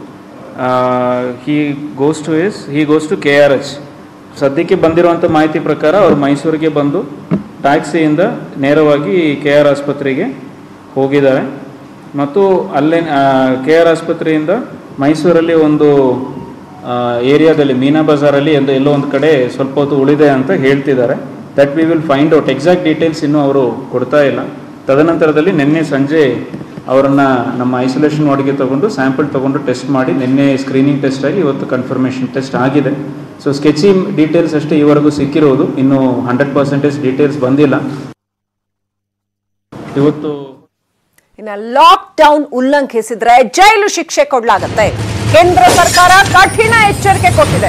he goes to is he goes to K R H. ಸದ್ಯಕ್ಕೆ ಬಂದಿರುವಂಥ ಮಾಹಿತಿ ಪ್ರಕಾರ ಅವರು ಮೈಸೂರಿಗೆ ಬಂದು ಟ್ಯಾಕ್ಸಿಯಿಂದ ನೇರವಾಗಿ ಕೆ ಆರ್ ಆಸ್ಪತ್ರೆಗೆ ಹೋಗಿದ್ದಾರೆ ಮತ್ತು ಅಲ್ಲೇ ಕೆ ಆರ್ ಆಸ್ಪತ್ರೆಯಿಂದ ಮೈಸೂರಲ್ಲಿ ಒಂದು ಏರಿಯಾದಲ್ಲಿ ಮೀನಾ ಬಜಾರಲ್ಲಿ ಎಂದು ಎಲ್ಲೋ ಒಂದು ಕಡೆ ಸ್ವಲ್ಪ ಹೊತ್ತು ಉಳಿದೆ ಅಂತ ಹೇಳ್ತಿದ್ದಾರೆ. That we will find out. Exact details ಇನ್ನೂ ಅವರು ಕೊಡ್ತಾ ಇಲ್ಲ. ತದನಂತರದಲ್ಲಿ ನಿನ್ನೆ ಸಂಜೆ ಅವರನ್ನು ನಮ್ಮ ಐಸೋಲೇಷನ್ ವಾರ್ಡ್ಗೆ ತಗೊಂಡು ಸ್ಯಾಂಪಲ್ ತಗೊಂಡು ಟೆಸ್ಟ್ ಮಾಡಿ ನಿನ್ನೆ ಸ್ಕ್ರೀನಿಂಗ್ ಟೆಸ್ಟ್ ಆಗಿ ಇವತ್ತು ಕನ್ಫರ್ಮೇಷನ್ ಟೆಸ್ಟ್ ಆಗಿದೆ. ಸೊ ಸ್ಕೆಚಿ ಡೀಟೇಲ್ಸ್ ಅಷ್ಟೇ ಈವರೆಗೂ ಸಿಕ್ಕಿರೋದು, ಇನ್ನೂ ಹಂಡ್ರೆಡ್ ಪರ್ಸೆಂಟೇಜ್ ಡೀಟೇಲ್ಸ್ ಬಂದಿಲ್ಲ. ಇವತ್ತು ಇನ್ನು ಲಾಕ್ ಡೌನ್ ಉಲ್ಲಂಘಿಸಿದ್ರೆ ಜೈಲು ಶಿಕ್ಷೆ ಕೊಡಲಾಗುತ್ತೆ. ಕೇಂದ್ರ ಸರ್ಕಾರ ಕಠಿಣ ಎಚ್ಚರಿಕೆ ಕೊಟ್ಟಿದೆ.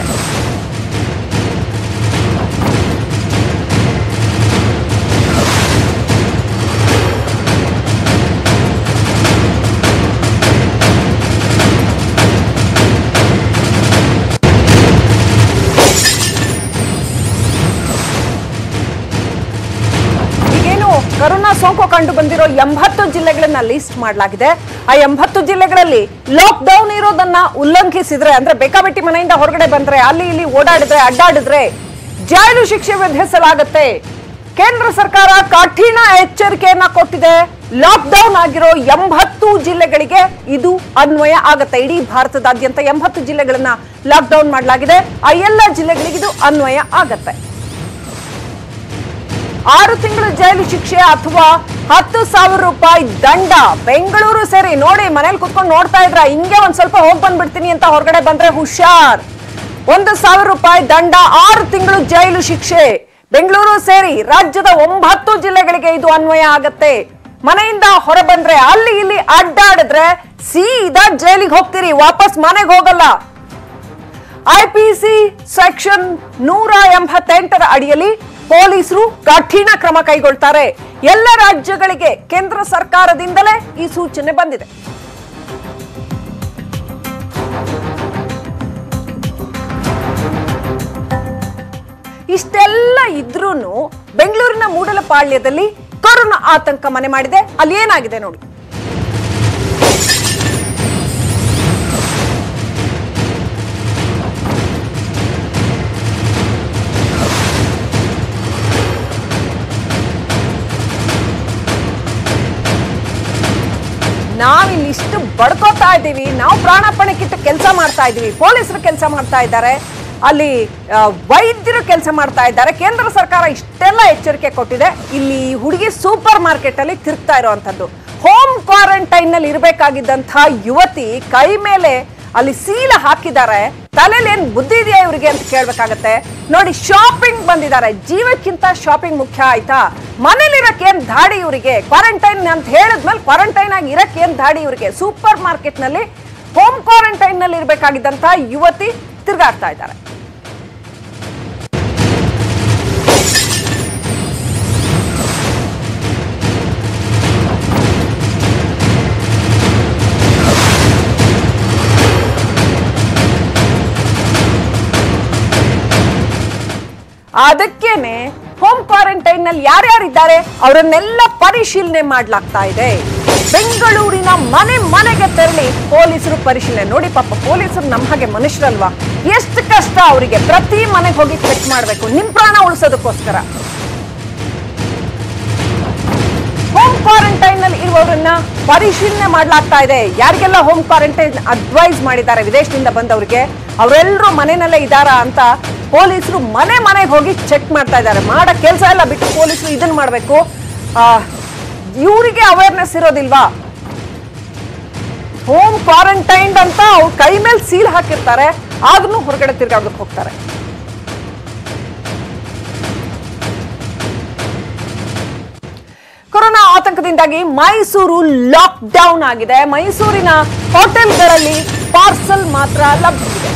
ಕೊರೋನಾ ಸೋಂಕು ಕಂಡು ಬಂದಿರೋ ಎಂಬತ್ತು ಜಿಲ್ಲೆಗಳನ್ನ ಲಿಸ್ಟ್ ಮಾಡಲಾಗಿದೆ. ಆ ಎಂಬತ್ತು ಜಿಲ್ಲೆಗಳಲ್ಲಿ ಲಾಕ್ ಡೌನ್ ಇರೋದನ್ನ ಉಲ್ಲಂಘಿಸಿದ್ರೆ, ಅಂದ್ರೆ ಬೇಕಾಬಿಟ್ಟಿ ಮನೆಯಿಂದ ಹೊರಗಡೆ ಬಂದ್ರೆ, ಅಲ್ಲಿ ಇಲ್ಲಿ ಓಡಾಡಿದ್ರೆ, ಅಡ್ಡಾಡಿದ್ರೆ ಜೈಲು ಶಿಕ್ಷೆ ವಿಧಿಸಲಾಗುತ್ತೆ. ಕೇಂದ್ರ ಸರ್ಕಾರ ಕಠಿಣ ಎಚ್ಚರಿಕೆಯನ್ನ ಕೊಟ್ಟಿದೆ. ಲಾಕ್ ಡೌನ್ ಆಗಿರೋ ಎಂಬತ್ತು ಜಿಲ್ಲೆಗಳಿಗೆ ಇದು ಅನ್ವಯ ಆಗತ್ತೆ. ಇಡೀ ಭಾರತದಾದ್ಯಂತ ಎಂಬತ್ತು ಜಿಲ್ಲೆಗಳನ್ನ ಲಾಕ್ ಡೌನ್ ಮಾಡಲಾಗಿದೆ. ಆ ಎಲ್ಲ ಜಿಲ್ಲೆಗಳಿಗೆ ಇದು ಅನ್ವಯ ಆಗತ್ತೆ. ಆರು ತಿಂಗಳು ಜೈಲು ಶಿಕ್ಷೆ ಅಥವಾ ಹತ್ತು ಸಾವಿರ ರೂಪಾಯಿ ದಂಡ. ಬೆಂಗಳೂರು ಸೇರಿ ನೋಡಿ, ಮನೇಲಿ ಕುತ್ಕೊಂಡು ನೋಡ್ತಾ ಇದ್ರ, ಹಿಂಗೆ ಒಂದ್ ಸ್ವಲ್ಪ ಹೋಗ್ ಬಂದ್ಬಿಡ್ತೀನಿ ಅಂತ ಹೊರಗಡೆ ಬಂದ್ರೆ ಹುಷಾರ್. ಒಂದು ಸಾವಿರ ರೂಪಾಯಿ ದಂಡ, ಆರು ತಿಂಗಳು ಜೈಲು ಶಿಕ್ಷೆ. ಬೆಂಗಳೂರು ಸೇರಿ ರಾಜ್ಯದ ಒಂಬತ್ತು ಜಿಲ್ಲೆಗಳಿಗೆ ಇದು ಅನ್ವಯ ಆಗತ್ತೆ. ಮನೆಯಿಂದ ಹೊರ ಬಂದ್ರೆ, ಅಲ್ಲಿ ಇಲ್ಲಿ ಅಡ್ಡಾಡಿದ್ರೆ ಸೀದಾ ಜೈಲಿಗೆ ಹೋಗ್ತೀರಿ, ವಾಪಸ್ ಮನೆಗೆ ಹೋಗಲ್ಲ. ಐಪಿಸಿ ಸೆಕ್ಷನ್ ನೂರ ಎಂಬತ್ತೆಂಟರ ಅಡಿಯಲ್ಲಿ ಪೊಲೀಸರು ಕಠಿಣ ಕ್ರಮ ಕೈಗೊಳ್ತಾರೆ. ಎಲ್ಲ ರಾಜ್ಯಗಳಿಗೆ ಕೇಂದ್ರ ಸರ್ಕಾರದಿಂದಲೇ ಈ ಸೂಚನೆ ಬಂದಿದೆ. ಇಷ್ಟೆಲ್ಲ ಇದ್ರೂನು ಬೆಂಗಳೂರಿನ ಮೂಡಲಪಾಳ್ಯದಲ್ಲಿ ಕೊರೋನಾ ಆತಂಕ ಮನೆ ಮಾಡಿದೆ. ಅಲ್ಲಿ ಏನಾಗಿದೆ ನೋಡಿ. ನಾವಿಲ್ಲಿ ಇಷ್ಟು ಬಡ್ಕೋತಾ ಇದ್ದೀವಿ, ನಾವು ಪ್ರಾಣಪಣಕ್ಕಿಟ್ಟು ಕೆಲಸ ಮಾಡ್ತಾ ಇದ್ದೀವಿ, ಪೊಲೀಸರು ಕೆಲಸ ಮಾಡ್ತಾ ಇದ್ದಾರೆ, ಅಲ್ಲಿ ವೈದ್ಯರು ಕೆಲಸ ಮಾಡ್ತಾ ಇದ್ದಾರೆ. ಕೇಂದ್ರ ಸರ್ಕಾರ ಇಷ್ಟೆಲ್ಲ ಎಚ್ಚರಿಕೆ ಕೊಟ್ಟಿದೆ. ಇಲ್ಲಿ ಹುಡುಗಿ ಸೂಪರ್ ಮಾರ್ಕೆಟ್ ಅಲ್ಲಿ ತಿರುಗ್ತಾ ಇರುವಂತದ್ದು. ಹೋಮ್ ಕ್ವಾರಂಟೈನ್ ನಲ್ಲಿ ಇರಬೇಕಾಗಿದ್ದಂತಹ ಯುವತಿ ಕೈ ಮೇಲೆ ಅಲ್ಲಿ ಸೀಲ ಹಾಕಿದ್ದಾರೆ. ತಲೆಯಲ್ಲಿ ಏನ್ ಬುದ್ಧಿ ಇದೆಯಾ ಇವರಿಗೆ ಅಂತ ಕೇಳ್ಬೇಕಾಗತ್ತೆ. ನೋಡಿ, ಶಾಪಿಂಗ್ ಬಂದಿದ್ದಾರೆ. ಜೀವಕ್ಕಿಂತ ಶಾಪಿಂಗ್ ಮುಖ್ಯ ಆಯ್ತಾ? ಮನೇಲಿ ಇರಕ್ಕೆ ಏನ್ ದಾಡಿ ಇವರಿಗೆ? ಕ್ವಾರಂಟೈನ್ ಅಂತ ಹೇಳಿದ್ಮೇಲೆ ಕ್ವಾರಂಟೈನ್ ಆಗಿ ಇರಕ್ಕೆ ಏನ್ ದಾಡಿ ಇವರಿಗೆ? ಸೂಪರ್ ಮಾರ್ಕೆಟ್ ನಲ್ಲಿ ಹೋಮ್ ಕ್ವಾರಂಟೈನ್ ನಲ್ಲಿ ಇರಬೇಕಾಗಿದ್ದಂತಹ ಯುವತಿ ತಿರುಗಾಡ್ತಾ ಇದ್ದಾರೆ. ಅದಕ್ಕೇನೆ ಹೋಮ್ ಕ್ವಾರಂಟೈನ್ ನಲ್ಲಿ ಯಾರ್ಯಾರಿದ್ದಾರೆ ಅವರನ್ನೆಲ್ಲ ಪರಿಶೀಲನೆ ಮಾಡಲಾಗ್ತಾ ಇದೆ. ಬೆಂಗಳೂರಿನ ಮನೆ ಮನೆಗೆ ತೆರಳಿ ಪೊಲೀಸರು ಪರಿಶೀಲನೆ. ನೋಡಿ ಪಾಪ, ಪೊಲೀಸರು ನಮ್ಮ ಹಾಗೆ ಮನುಷ್ಯರಲ್ವಾ, ಎಷ್ಟು ಕಷ್ಟ ಅವರಿಗೆ. ಪ್ರತಿ ಮನೆಗೆ ಹೋಗಿ ಚೆಕ್ ಮಾಡಬೇಕು, ನಿಮ್ ಪ್ರಾಣ ಉಳಿಸೋದಕ್ಕೋಸ್ಕರ. ಹೋಮ್ ಕ್ವಾರಂಟೈನ್ ನಲ್ಲಿ ಇರುವವರನ್ನ ಪರಿಶೀಲನೆ ಮಾಡಲಾಗ್ತಾ ಇದೆ. ಯಾರಿಗೆಲ್ಲ ಹೋಮ್ ಕ್ವಾರಂಟೈನ್ ಅಡ್ವೈಸ್ ಮಾಡಿದ್ದಾರೆ ವಿದೇಶದಿಂದ ಬಂದವರಿಗೆ, ಅವರೆಲ್ಲರೂ ಮನೆಯಲ್ಲೇ ಇದ್ದಾರಾ ಅಂತ ಪೊಲೀಸರು ಮನೆ ಮನೆಗೆ ಹೋಗಿ ಚೆಕ್ ಮಾಡ್ತಾ ಇದ್ದಾರೆ. ಮಾಡೋ ಕೆಲಸ ಎಲ್ಲ ಬಿಟ್ಟು ಪೊಲೀಸರು ಇದನ್ನ ಮಾಡಬೇಕು. ಇವರಿಗೆ ಅವೇರ್ನೆಸ್ ಇರೋದಿಲ್ವಾ? ಹೋಮ್ ಕ್ವಾರಂಟೈನ್ ಅಂತ ಅವ್ರ ಕೈ ಮೇಲೆ ಸೀಲ್ ಹಾಕಿರ್ತಾರೆ, ಆದ್ರೂ ಹೊರಗಡೆ ತಿರ್ಗಾಡೋದಕ್ಕೆ ಹೋಗ್ತಾರೆ. ಕೊರೋನಾ ಆತಂಕದಿಂದಾಗಿ ಮೈಸೂರು ಲಾಕ್ ಡೌನ್ ಆಗಿದೆ. ಮೈಸೂರಿನ ಹೋಟೆಲ್ಗಳಲ್ಲಿ ಪಾರ್ಸಲ್ ಮಾತ್ರ ಲಭ್ಯವಿದೆ.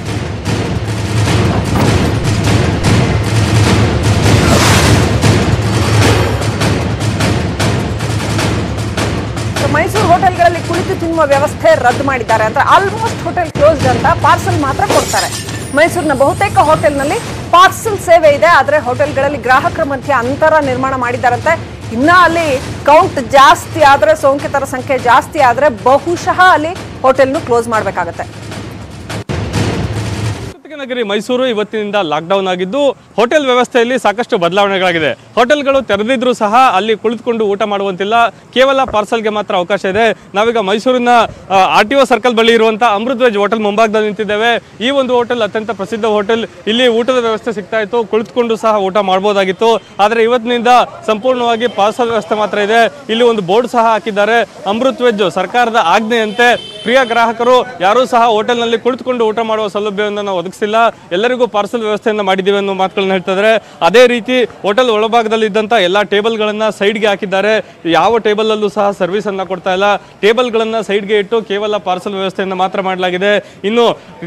ಮೈಸೂರು ಹೋಟೆಲ್ಗಳಲ್ಲಿ ಕುಳಿತು ತಿನ್ನುವ ವ್ಯವಸ್ಥೆ ರದ್ದು ಮಾಡಿದ್ದಾರೆ. ಅಂದ್ರೆ ಆಲ್ಮೋಸ್ಟ್ ಹೋಟೆಲ್ ಕ್ಲೋಸ್ಡ್ ಅಂತ, ಪಾರ್ಸಲ್ ಮಾತ್ರ ಕೊಡ್ತಾರೆ. ಮೈಸೂರಿನ ಬಹುತೇಕ ಹೋಟೆಲ್ನಲ್ಲಿ ಪಾರ್ಸಲ್ ಸೇವೆ ಇದೆ, ಆದರೆ ಹೋಟೆಲ್ಗಳಲ್ಲಿ ಗ್ರಾಹಕರ ಮಧ್ಯೆ ಅಂತರ ನಿರ್ಮಾಣ ಮಾಡಿದ್ದಾರಂತೆ. ಇನ್ನ ಅಲ್ಲಿ ಕೌಂಟ್ ಜಾಸ್ತಿ ಆದ್ರೆ, ಸೋಂಕಿತರ ಸಂಖ್ಯೆ ಜಾಸ್ತಿ ಆದ್ರೆ ಬಹುಶಃ ಅಲ್ಲಿ ಹೋಟೆಲ್ನು ಕ್ಲೋಸ್ ಮಾಡಬೇಕಾಗತ್ತೆ. ಕರ್ನಾಟಕ ಮೈಸೂರು ಇವತ್ತಿನಿಂದ ಲಾಕ್ಡೌನ್ ಆಗಿದ್ದು ಹೋಟೆಲ್ ವ್ಯವಸ್ಥೆಯಲ್ಲಿ ಸಾಕಷ್ಟು ಬದಲಾವಣೆಗಳಾಗಿದೆ. ಹೋಟೆಲ್ಗಳು ತೆರೆದಿದ್ರೂ ಸಹ ಅಲ್ಲಿ ಕುಳಿತುಕೊಂಡು ಊಟ ಮಾಡುವಂತಿಲ್ಲ, ಕೇವಲ ಪಾರ್ಸಲ್ಗೆ ಮಾತ್ರ ಅವಕಾಶ ಇದೆ. ನಾವೀಗ ಮೈಸೂರಿನ ಆರ್ ಟಿ ಒ ಸರ್ಕಲ್ ಬಳಿ ಇರುವಂತಹ ಅಮೃತ್ ವೆಜ್ ಹೋಟೆಲ್ ಮುಂಭಾಗದಲ್ಲಿ ನಿಂತಿದ್ದೇವೆ. ಈ ಒಂದು ಹೋಟೆಲ್ ಅತ್ಯಂತ ಪ್ರಸಿದ್ಧ ಹೋಟೆಲ್. ಇಲ್ಲಿ ಊಟದ ವ್ಯವಸ್ಥೆ ಸಿಗ್ತಾ ಇತ್ತು, ಕುಳಿತುಕೊಂಡು ಸಹ ಊಟ ಮಾಡಬಹುದಾಗಿತ್ತು. ಆದರೆ ಇವತ್ತಿನಿಂದ ಸಂಪೂರ್ಣವಾಗಿ ಪಾರ್ಸಲ್ ವ್ಯವಸ್ಥೆ ಮಾತ್ರ ಇದೆ. ಇಲ್ಲಿ ಒಂದು ಬೋರ್ಡ್ ಸಹ ಹಾಕಿದ್ದಾರೆ, ಅಮೃತ್ ವೆಜ್ ಸರ್ಕಾರದ ಆಜ್ಞೆಯಂತೆ ಪ್ರಿಯ ಗ್ರಾಹಕರು ಯಾರೂ ಸಹ ಹೋಟೆಲ್ನಲ್ಲಿ ಕುಳಿತುಕೊಂಡು ಊಟ ಮಾಡುವ ಸೌಲಭ್ಯವನ್ನು ನಾವು ಒದಗಿಸಿಲ್ಲ, ಎಲ್ಲರಿಗೂ ಪಾರ್ಸಲ್ ವ್ಯವಸ್ಥೆಯನ್ನು ಮಾಡಿದ್ದೀವಿ ಅನ್ನೋ ಮಾತುಗಳನ್ನ ಹೇಳ್ತಿದ್ದಾರೆ. ಅದೇ ರೀತಿ ಹೋಟೆಲ್ ಒಳಭಾಗದಲ್ಲಿ ಇದ್ದಂಥ ಎಲ್ಲ ಟೇಬಲ್ಗಳನ್ನು ಸೈಡ್ಗೆ ಹಾಕಿದ್ದಾರೆ. ಯಾವ ಟೇಬಲಲ್ಲೂ ಸಹ ಸರ್ವಿಸನ್ನು ಕೊಡ್ತಾ ಇಲ್ಲ, ಟೇಬಲ್ಗಳನ್ನು ಸೈಡ್ಗೆ ಇಟ್ಟು ಕೇವಲ ಪಾರ್ಸಲ್ ವ್ಯವಸ್ಥೆಯನ್ನು ಮಾತ್ರ ಮಾಡಲಾಗಿದೆ. ಇನ್ನು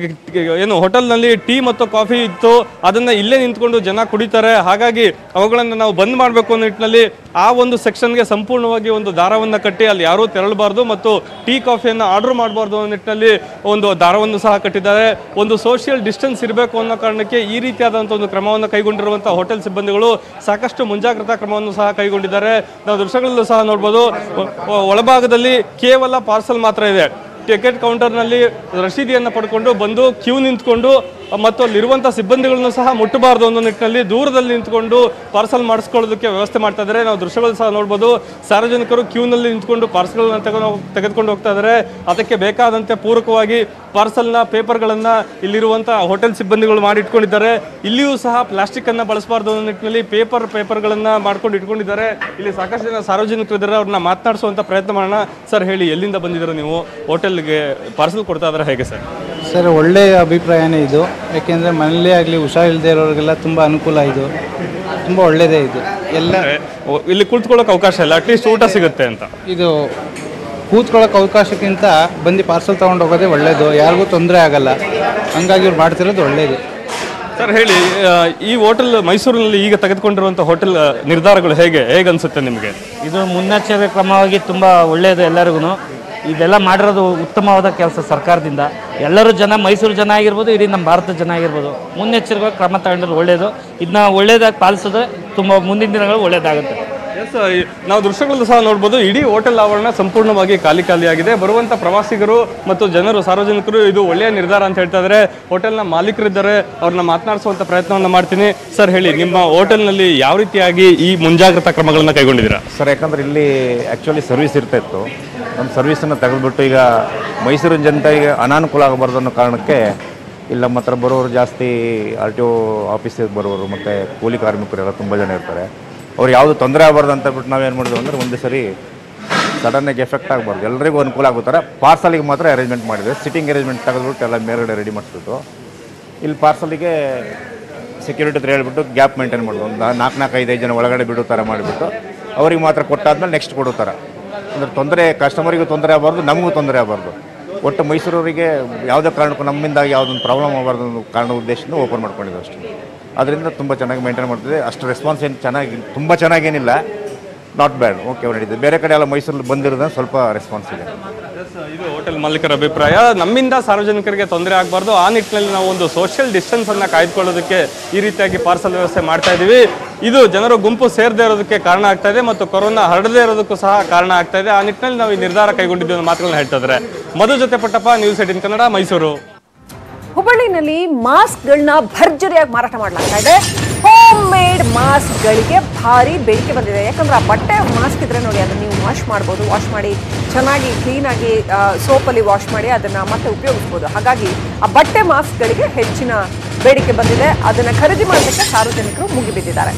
ಏನು ಹೋಟೆಲ್ನಲ್ಲಿ ಟೀ ಮತ್ತು ಕಾಫಿ ಇತ್ತು, ಅದನ್ನು ಇಲ್ಲೇ ನಿಂತ್ಕೊಂಡು ಜನ ಕುಡಿತಾರೆ. ಹಾಗಾಗಿ ಅವುಗಳನ್ನು ನಾವು ಬಂದ್ ಮಾಡಬೇಕು ಅನ್ನೋ ನಿಟ್ಟಿನಲ್ಲಿ ಆ ಒಂದು ಸೆಕ್ಷನ್ಗೆ ಸಂಪೂರ್ಣವಾಗಿ ಒಂದು ದಾರವನ್ನು ಕಟ್ಟಿ ಅಲ್ಲಿ ಯಾರೂ ತೆರಳಬಾರ್ದು ಮತ್ತು ಟೀ ಕಾಫಿಯನ್ನು ಆರ್ಡರ್ ಮಾಡಬಾರ್ದು ಅನ್ನೋ ನಿಟ್ಟಿನಲ್ಲಿ ಒಂದು ದಾರವನ್ನು ಸಹ ಕಟ್ಟಿದ್ದಾರೆ. ಒಂದು ಸೋಷಿಯಲ್ ಡಿಸ್ಟೆನ್ಸ್ ಇರಬೇಕು ಅನ್ನೋ ಕಾರಣಕ್ಕೆ ಈ ರೀತಿಯಾದಂಥ ಒಂದು ಕ್ರಮವನ್ನು ಕೈಗೊಂಡಿರುವಂಥ ಹೋಟೆಲ್ ಸಿಬ್ಬಂದಿಗಳು ಸಾಕಷ್ಟು ಮುಂಜಾಗ್ರತಾ ಕ್ರಮವನ್ನು ಸಹ ಕೈಗೊಂಡಿದ್ದಾರೆ. ನಾವು ದೃಶ್ಯಗಳಲ್ಲೂ ಸಹ ನೋಡ್ಬೋದು, ಒಳಭಾಗದಲ್ಲಿ ಕೇವಲ ಪಾರ್ಸಲ್ ಮಾತ್ರ ಇದೆ. ಟಿಕೆಟ್ ಕೌಂಟರ್ನಲ್ಲಿ ರಸೀದಿಯನ್ನು ಪಡ್ಕೊಂಡು ಬಂದು ಕ್ಯೂ ನಿಂತ್ಕೊಂಡು ಮತ್ತು ಅಲ್ಲಿರುವಂಥ ಸಿಬ್ಬಂದಿಗಳನ್ನು ಸಹ ಮುಟ್ಟಬಾರ್ದು ಅನ್ನೋ ನಿಟ್ಟಿನಲ್ಲಿ ದೂರದಲ್ಲಿ ನಿಂತ್ಕೊಂಡು ಪಾರ್ಸಲ್ ಮಾಡಿಸ್ಕೊಳ್ಳೋದಕ್ಕೆ ವ್ಯವಸ್ಥೆ ಮಾಡ್ತಾ ಇದ್ದಾರೆ. ನಾವು ದೃಶ್ಯಗಳು ಸಹ ನೋಡ್ಬೋದು, ಸಾರ್ವಜನಿಕರು ಕ್ಯೂನಲ್ಲಿ ನಿಂತ್ಕೊಂಡು ಪಾರ್ಸಲ್ಗಳನ್ನ ತೆಗೆದು ತೆಗೆದುಕೊಂಡು ಹೋಗ್ತಾ ಇದ್ದಾರೆ. ಅದಕ್ಕೆ ಬೇಕಾದಂತೆ ಪೂರಕವಾಗಿ ಪಾರ್ಸಲ್ನ ಪೇಪರ್ಗಳನ್ನು ಇಲ್ಲಿರುವಂಥ ಹೋಟೆಲ್ ಸಿಬ್ಬಂದಿಗಳು ಮಾಡಿ ಇಟ್ಕೊಂಡಿದ್ದಾರೆ. ಇಲ್ಲಿಯೂ ಸಹ ಪ್ಲಾಸ್ಟಿಕ್ಕನ್ನು ಬಳಸಬಾರ್ದು ಅನ್ನೋ ನಿಟ್ಟಿನಲ್ಲಿ ಪೇಪರ್ ಪೇಪರ್ಗಳನ್ನು ಮಾಡ್ಕೊಂಡು ಇಟ್ಕೊಂಡಿದ್ದಾರೆ. ಇಲ್ಲಿ ಸಾಕಷ್ಟು ಜನ ಸಾರ್ವಜನಿಕರು ಇದ್ದಾರೆ, ಅವ್ರನ್ನ ಮಾತನಾಡಿಸುವಂಥ ಪ್ರಯತ್ನ ಮಾಡೋಣ. ಸರ್ ಹೇಳಿ, ಎಲ್ಲಿಂದ ಬಂದಿದ್ದೀರಾ ನೀವು? ಹೋಟೆಲ್ಗೆ ಪಾರ್ಸಲ್ ಕೊಡ್ತಾ ಇದ್ದಾರೆ ಹೇಗೆ ಸರ್? ಸರ್ ಒಳ್ಳೆಯ ಅಭಿಪ್ರಾಯನೇ ಇದು, ಯಾಕೆಂದರೆ ಮನೆಯಲ್ಲೇ ಆಗಲಿ ಹುಷಾರಿಲ್ಲದೆ ಇರೋರಿಗೆಲ್ಲ ತುಂಬ ಅನುಕೂಲ, ಇದು ತುಂಬ ಒಳ್ಳೆಯದೇ. ಇದು ಎಲ್ಲ ಇಲ್ಲಿ ಕುಳಿತುಕೊಳ್ಳೋಕೆ ಅವಕಾಶ ಇಲ್ಲ, ಅಟ್ಲೀಸ್ಟ್ ಊಟ ಸಿಗುತ್ತೆ ಅಂತ. ಇದು ಕೂತ್ಕೊಳ್ಳೋಕೆ ಅವಕಾಶಕ್ಕಿಂತ ಬಂದು ಪಾರ್ಸಲ್ ತೊಗೊಂಡು ಹೋಗೋದೇ ಒಳ್ಳೆಯದು, ಯಾರಿಗೂ ತೊಂದರೆ ಆಗಲ್ಲ. ಹಂಗಾಗಿ ಇವ್ರು ಮಾಡ್ತಿರೋದು ಒಳ್ಳೆಯದು. ಸರ್ ಹೇಳಿ, ಈ ಹೋಟೆಲ್ ಮೈಸೂರಿನಲ್ಲಿ ಈಗ ತೆಗೆದುಕೊಂಡಿರುವಂಥ ಹೋಟೆಲ್ ನಿರ್ಧಾರಗಳು ಹೇಗೆ ಹೇಗೆ ಅನಿಸುತ್ತೆ ನಿಮಗೆ? ಇದು ಮುನ್ನೆಚ್ಚರಿಕೆ ಕ್ರಮವಾಗಿ ತುಂಬ ಒಳ್ಳೆಯದು. ಎಲ್ಲರಿಗೂ ಇದೆಲ್ಲ ಮಾಡಿರೋದು ಉತ್ತಮವಾದ ಕೆಲಸ ಸರ್ಕಾರದಿಂದ. ಎಲ್ಲರೂ ಜನ, ಮೈಸೂರು ಜನ ಆಗಿರ್ಬೋದು, ಇಡೀ ನಮ್ಮ ಭಾರತದ ಜನ ಆಗಿರ್ಬೋದು, ಮುನ್ನೆಚ್ಚರಿಕೆ ಕ್ರಮ ತಗೊಂಡ್ರೆ ಒಳ್ಳೆಯದು. ಇದನ್ನ ಒಳ್ಳೆಯದಾಗಿ ಪಾಲಿಸಿದ್ರೆ ತುಂಬ ಮುಂದಿನ ದಿನಗಳು ಒಳ್ಳೆಯದಾಗುತ್ತೆ. ಎಸ್, ನಾವು ದೃಶ್ಯಗಳಲ್ಲೂ ಸಹ ನೋಡ್ಬೋದು, ಇಡೀ ಹೋಟೆಲ್ ಆವರಣ ಸಂಪೂರ್ಣವಾಗಿ ಖಾಲಿ ಖಾಲಿಯಾಗಿದೆ. ಬರುವಂಥ ಪ್ರವಾಸಿಗರು ಮತ್ತು ಜನರು, ಸಾರ್ವಜನಿಕರು ಇದು ಒಳ್ಳೆಯ ನಿರ್ಧಾರ ಅಂತ ಹೇಳ್ತಾ ಇದ್ದಾರೆ. ಹೋಟೆಲ್ನ ಮಾಲೀಕರಿದ್ದಾರೆ, ಅವ್ರನ್ನ ಮಾತನಾಡಿಸುವಂಥ ಪ್ರಯತ್ನವನ್ನು ಮಾಡ್ತೀನಿ. ಸರ್ ಹೇಳಿ, ನಿಮ್ಮ ಹೋಟೆಲ್ನಲ್ಲಿ ಯಾವ ರೀತಿಯಾಗಿ ಈ ಮುಂಜಾಗ್ರತಾ ಕ್ರಮಗಳನ್ನು ಕೈಗೊಂಡಿದ್ದೀರಾ? ಸರ್, ಯಾಕಂದರೆ ಇಲ್ಲಿ ಆ್ಯಕ್ಚುಲಿ ಸರ್ವಿಸ್ ಇರ್ತಾಯಿತ್ತು, ನಮ್ಮ ಸರ್ವಿಸನ್ನು ತೆಗೆದುಬಿಟ್ಟು ಈಗ ಮೈಸೂರಿನ ಜನತೆಗೆ ಅನಾನುಕೂಲ ಆಗಬಾರ್ದು ಅನ್ನೋ ಕಾರಣಕ್ಕೆ ಇಲ್ಲಿ ನಮ್ಮ ಹತ್ರ ಬರೋರು ಜಾಸ್ತಿ ಆರ್ ಟಿ ಒ ಆಫೀಸಿಗೆ ಬರೋರು ಮತ್ತು ಕೂಲಿ ಕಾರ್ಮಿಕರೆಲ್ಲ ತುಂಬ ಜನ ಇರ್ತಾರೆ. ಅವ್ರು ಯಾವುದು ತೊಂದರೆ ಆಗಬಾರ್ದು ಅಂತ ಬಿಟ್ಟು ನಾವೇನು ಮಾಡಿದ್ವಿ ಅಂದರೆ ಒಂದೇ ಸರಿ ಸಡನ್ನಾಗಿ ಎಫೆಕ್ಟ್ ಆಗಬಾರ್ದು, ಎಲ್ಲರಿಗೂ ಅನುಕೂಲ ಆಗೋ ಥರ ಪಾರ್ಸಲಿಗೆ ಮಾತ್ರ ಅರೇಂಜ್ಮೆಂಟ್ ಮಾಡಿದ್ವಿ. ಸಿಟ್ಟಿಂಗ್ ಅರೇಂಜ್ಮೆಂಟ್ ತೆಗೆದುಬಿಟ್ಟು ಎಲ್ಲ ಮೇಲ್ಗಡೆ ರೆಡಿ ಮಾಡಿಸ್ಬಿಟ್ಟು ಇಲ್ಲಿ ಪಾರ್ಸಲಿಗೆ ಸೆಕ್ಯೂರಿಟಿ ಹತ್ರ ಹೇಳ್ಬಿಟ್ಟು ಗ್ಯಾಪ್ ಮೇಂಟೈನ್ ಮಾಡೋದು. ಒಂದು ನಾಲ್ಕು ನಾಲ್ಕು ಐದು ಐದು ಜನ ಒಳಗಡೆ ಬಿಡೋ ಥರ ಮಾಡಿಬಿಟ್ಟು ಅವ್ರಿಗೆ ಮಾತ್ರ ಕೊಟ್ಟಾದ್ಮೇಲೆ ನೆಕ್ಸ್ಟ್ ಕೊಡೋ ಥರ. ಅಂದರೆ ತೊಂದರೆ, ಕಸ್ಟಮರಿಗೂ ತೊಂದರೆ ಆಗಬಾರ್ದು, ನಮಗೂ ತೊಂದರೆ ಆಗಬಾರ್ದು. ಒಟ್ಟು ಮೈಸೂರವರಿಗೆ ಯಾವುದೇ ಕಾರಣಕ್ಕೂ ನಮ್ಮಿಂದಾಗಿ ಯಾವುದೊಂದು ಪ್ರಾಬ್ಲಮ್ ಆಗಬಾರ್ದು ಅನ್ನೋ ಕಾರಣ ಉದ್ದೇಶದಿಂದ ಓಪನ್ ಮಾಡ್ಕೊಂಡಿದ್ದು ಅಷ್ಟೇ. ಅದರಿಂದ ತುಂಬ ಚೆನ್ನಾಗಿ ಮೇಂಟೈನ್ ಮಾಡ್ತಿದೆ. ಅಷ್ಟು ರೆಸ್ಪಾನ್ಸ್ ಏನು ಚೆನ್ನಾಗಿ, ತುಂಬ ಚೆನ್ನಾಗೇನಿಲ್ಲ, ನಾಟ್ ಬ್ಯಾಡ್, ಓಕೆ ನಡೀತಿದೆ. ಬೇರೆ ಕಡೆ ಎಲ್ಲ ಮೈಸೂರಲ್ಲಿ ಬಂದಿರೋದು ಸ್ವಲ್ಪ ರೆಸ್ಪಾನ್ಸ್ ಇದೆ. ಇದು ಹೋಟೆಲ್ ಮಾಲೀಕರ ಅಭಿಪ್ರಾಯ. ನಮ್ಮಿಂದ ಸಾರ್ವಜನಿಕರಿಗೆ ತೊಂದರೆ ಆಗಬಾರ್ದು, ಆ ನಿಟ್ಟಿನಲ್ಲಿ ನಾವು ಒಂದು ಸೋಷಿಯಲ್ ಡಿಸ್ಟೆನ್ಸ್ ಅನ್ನು ಕಾಯ್ದುಕೊಳ್ಳೋದಕ್ಕೆ ಈ ರೀತಿಯಾಗಿ ಪಾರ್ಸಲ್ ವ್ಯವಸ್ಥೆ ಮಾಡ್ತಾ ಇದ್ದೀವಿ. ಇದು ಜನರು ಗುಂಪು ಸೇರದೇ ಇರೋದಕ್ಕೆ ಕಾರಣ ಆಗ್ತಾ ಇದೆ ಮತ್ತು ಕೊರೋನಾ ಹರಡದೇ ಇರೋದಕ್ಕೂ ಸಹ ಕಾರಣ ಆಗ್ತಾ ಇದೆ. ಆ ನಿಟ್ಟಿನಲ್ಲಿ ನಾವು ಈ ನಿರ್ಧಾರ ಕೈಗೊಂಡಿದ್ದೀವಿ ಅನ್ನೋ ಮಾತುಗಳನ್ನ ಹೇಳ್ತಾ ಇದ್ದಾರೆ. ಮಧು ಜೊತೆ ಪಟ್ಟಪ್ಪ, ನ್ಯೂಸ್ ಏಟೀನ್ ಕನ್ನಡ, ಮೈಸೂರು. ಹುಬ್ಬಳ್ಳಿನಲ್ಲಿ ಮಾಸ್ಕ್ಗಳನ್ನ ಭರ್ಜರಿಯಾಗಿ ಮಾರಾಟ ಮಾಡಲಾಗ್ತಾ ಇದೆ. ಹೋಮ್ ಮೇಡ್ ಮಾಸ್ಕ್ಗಳಿಗೆ ಭಾರಿ ಬೇಡಿಕೆ ಬಂದಿದೆ. ಯಾಕಂದ್ರೆ ಆ ಬಟ್ಟೆ ಮಾಸ್ಕ್ ಇದ್ರೆ ನೋಡಿ, ಅದನ್ನ ನೀವು ವಾಶ್ ಮಾಡ್ಬೋದು, ವಾಶ್ ಮಾಡಿ ಚೆನ್ನಾಗಿ ಕ್ಲೀನಾಗಿ ಸೋಪಲ್ಲಿ ವಾಶ್ ಮಾಡಿ ಅದನ್ನ ಮತ್ತೆ ಉಪಯೋಗಿಸ್ಬೋದು. ಹಾಗಾಗಿ ಆ ಬಟ್ಟೆ ಮಾಸ್ಕ್ಗಳಿಗೆ ಹೆಚ್ಚಿನ ಬೇಡಿಕೆ ಬಂದಿದೆ. ಅದನ್ನ ಖರೀದಿ ಮಾಡೋದಕ್ಕೆ ಸಾರ್ವಜನಿಕರು ಮುಗಿಬಿದ್ದಿದ್ದಾರೆ.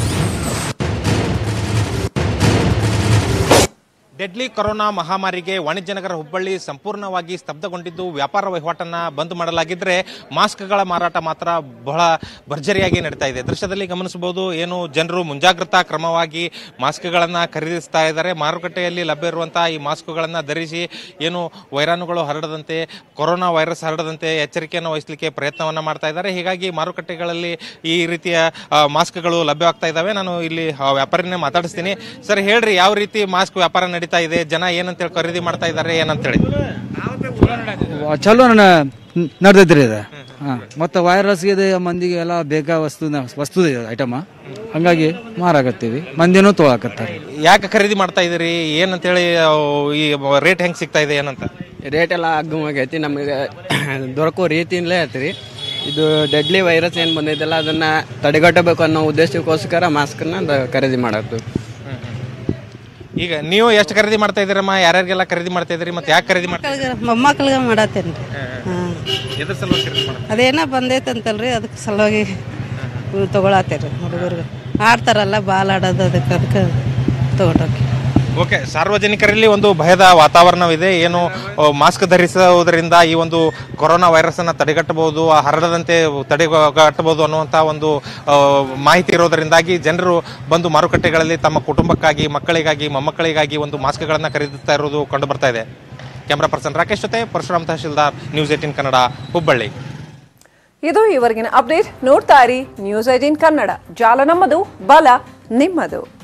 ಡೆಡ್ಲಿ ಕೊರೋನಾ ಮಹಾಮಾರಿಗೆ ವಾಣಿಜ್ಯ ನಗರ ಹುಬ್ಬಳ್ಳಿ ಸಂಪೂರ್ಣವಾಗಿ ಸ್ತಬ್ಧಗೊಂಡಿದ್ದು, ವ್ಯಾಪಾರ ವಹಿವಾಟನ್ನು ಬಂದ್ ಮಾಡಲಾಗಿದ್ದರೆ ಮಾಸ್ಕ್ಗಳ ಮಾರಾಟ ಮಾತ್ರ ಬಹಳ ಭರ್ಜರಿಯಾಗಿ ನಡೀತಾ ಇದೆ. ದೃಶ್ಯದಲ್ಲಿ ಗಮನಿಸಬಹುದು, ಏನು ಜನರು ಮುಂಜಾಗ್ರತಾ ಕ್ರಮವಾಗಿ ಮಾಸ್ಕ್ಗಳನ್ನು ಖರೀದಿಸ್ತಾ ಇದ್ದಾರೆ. ಮಾರುಕಟ್ಟೆಯಲ್ಲಿ ಲಭ್ಯ ಇರುವಂತಹ ಈ ಮಾಸ್ಕ್ಗಳನ್ನು ಧರಿಸಿ ಏನು ವೈರಾಣುಗಳು ಹರಡದಂತೆ, ಕೊರೋನಾ ವೈರಸ್ ಹರಡದಂತೆ ಎಚ್ಚರಿಕೆಯನ್ನು ವಹಿಸಲಿಕ್ಕೆ ಪ್ರಯತ್ನವನ್ನು ಮಾಡ್ತಾ ಇದ್ದಾರೆ. ಹೀಗಾಗಿ ಮಾರುಕಟ್ಟೆಗಳಲ್ಲಿ ಈ ರೀತಿಯ ಮಾಸ್ಕ್ಗಳು ಲಭ್ಯವಾಗ್ತಾ ಇದ್ದಾವೆ. ನಾನು ಇಲ್ಲಿ ವ್ಯಾಪಾರಿನೇ ಮಾತಾಡಿಸ್ತೀನಿ. ಸರ್ ಹೇಳ್ರಿ, ಯಾವ ರೀತಿ ಮಾಸ್ಕ್ ವ್ಯಾಪಾರ ನಡೀತಾ ಇದೆ, ಜನ ಏನಂತೇಳಿ ಖರೀದಿ ಮಾಡ್ತಾ ಇದ್ದಾರೆ ಏನಂತೇಳಿ? ಚಲೋ ನಡೆದೈತ್ರಿ ಇದು. ಹಾಂ, ಮತ್ತು ವೈರಸ್ಗೆ ಮಂದಿಗೆ ಎಲ್ಲ ಬೇಕಾ ವಸ್ತು ವಸ್ತು ಐಟಮ, ಹಂಗಾಗಿ ಮಾರಾಕತ್ತೀವಿ, ಮಂದಿನೂ ತೊಗೊಳಕತ್ತಾರೆ. ಯಾಕೆ ಖರೀದಿ ಮಾಡ್ತಾ ಇದೀರಿ, ಏನಂತೇಳಿ ಈ ರೇಟ್ ಹೆಂಗೆ ಸಿಗ್ತಾ ಇದೆ ಏನಂತ? ರೇಟ್ ಎಲ್ಲ ಅಗ್ಗವಾಗೈತಿ, ನಮಗೆ ದೊರಕೋ ರೀತಿಯಿಂದಲೇ ಐತ್ರಿ. ಇದು ಡೆಡ್ಲಿ ವೈರಸ್ ಏನು ಬಂದಿದ್ದಲ್ಲ ಅದನ್ನು ತಡೆಗಟ್ಟಬೇಕು ಅನ್ನೋ ಉದ್ದೇಶಕ್ಕೋಸ್ಕರ ಮಾಸ್ಕನ್ನ ಖರೀದಿ ಮಾಡೋದು. ಈಗ ನೀವು ಎಷ್ಟು ಖರೀದಿ ಮಾಡ್ತಾ ಇದ್ದೀರಮ್ಮ? ಯಾರ್ಯಾರಿಗೆಲ್ಲ ಖರೀದಿ ಮಾಡ್ತಾ ಇದ್ದೀರಿ ಮತ್ತು ಯಾಕೆ ಖರೀದಿ ಮಾಡ್ತಾ ಇದ್ದೀರಿ? ಮೊಮ್ಮಕ್ಳಿಗೆ ಮಾಡತ್ತೇನೆ ರೀ. ಎದ್ರ ಸಲುವಾಗಿ ಖರೀದಿ ಮಾಡ್ತಾ ಅದೇನೋ ಬಂದೈತಂತಲ್ರಿ ಅದಕ್ಕೆ ಸಲುವಾಗಿ ತೊಗೊಳತ್ತೇರಿ. ಹುಡುಗರಿಗೆ ಆಡ್ತಾರಲ್ಲ ಬಾಲ್ ಆಡೋದು ಅದಕ್ಕೆ ಅದಕ್ಕೆ ತೊಗೊಂಡೋಗಿ. ಓಕೆ, ಸಾರ್ವಜನಿಕರಲ್ಲಿ ಒಂದು ಭಯದ ವಾತಾವರಣವಿದೆ. ಏನು ಮಾಸ್ಕ್ ಧರಿಸುವುದರಿಂದ ಈ ಒಂದು ಕೊರೋನಾ ವೈರಸ್ ಅನ್ನು ತಡೆಗಟ್ಟಬಹುದು, ಹರಡದಂತೆ ತಡೆಗಟ್ಟಬಹುದು ಅನ್ನುವಂಥ ಒಂದು ಮಾಹಿತಿ ಇರೋದರಿಂದಾಗಿ ಜನರು ಬಂದು ಮಾರುಕಟ್ಟೆಗಳಲ್ಲಿ ತಮ್ಮ ಕುಟುಂಬಕ್ಕಾಗಿ, ಮಕ್ಕಳಿಗಾಗಿ, ಮೊಮ್ಮಕ್ಕಳಿಗಾಗಿ ಒಂದು ಮಾಸ್ಕ್ಗಳನ್ನು ಖರೀದಿಸ್ತಾ ಇರೋದು ಕಂಡು ಬರ್ತಾ ಇದೆ. ಕ್ಯಾಮ್ರಾ ಪರ್ಸನ್ ರಾಕೇಶ್ ಜೊತೆ ಪರಶುರಾಮ್ ತಹಶೀಲ್ದಾರ್, ನ್ಯೂಸ್ ಏಟೀನ್ ಕನ್ನಡ, ಹುಬ್ಬಳ್ಳಿ. ಇದು ಇವರೆಗಿನ ಅಪ್ಡೇಟ್. ನೋಡ್ತಾ ಇರಿ ನ್ಯೂಸ್ ಏಟೀನ್ ಕನ್ನಡ. ಜಾಲ ನಮ್ಮದು, ಬಲ ನಿಮ್ಮದು.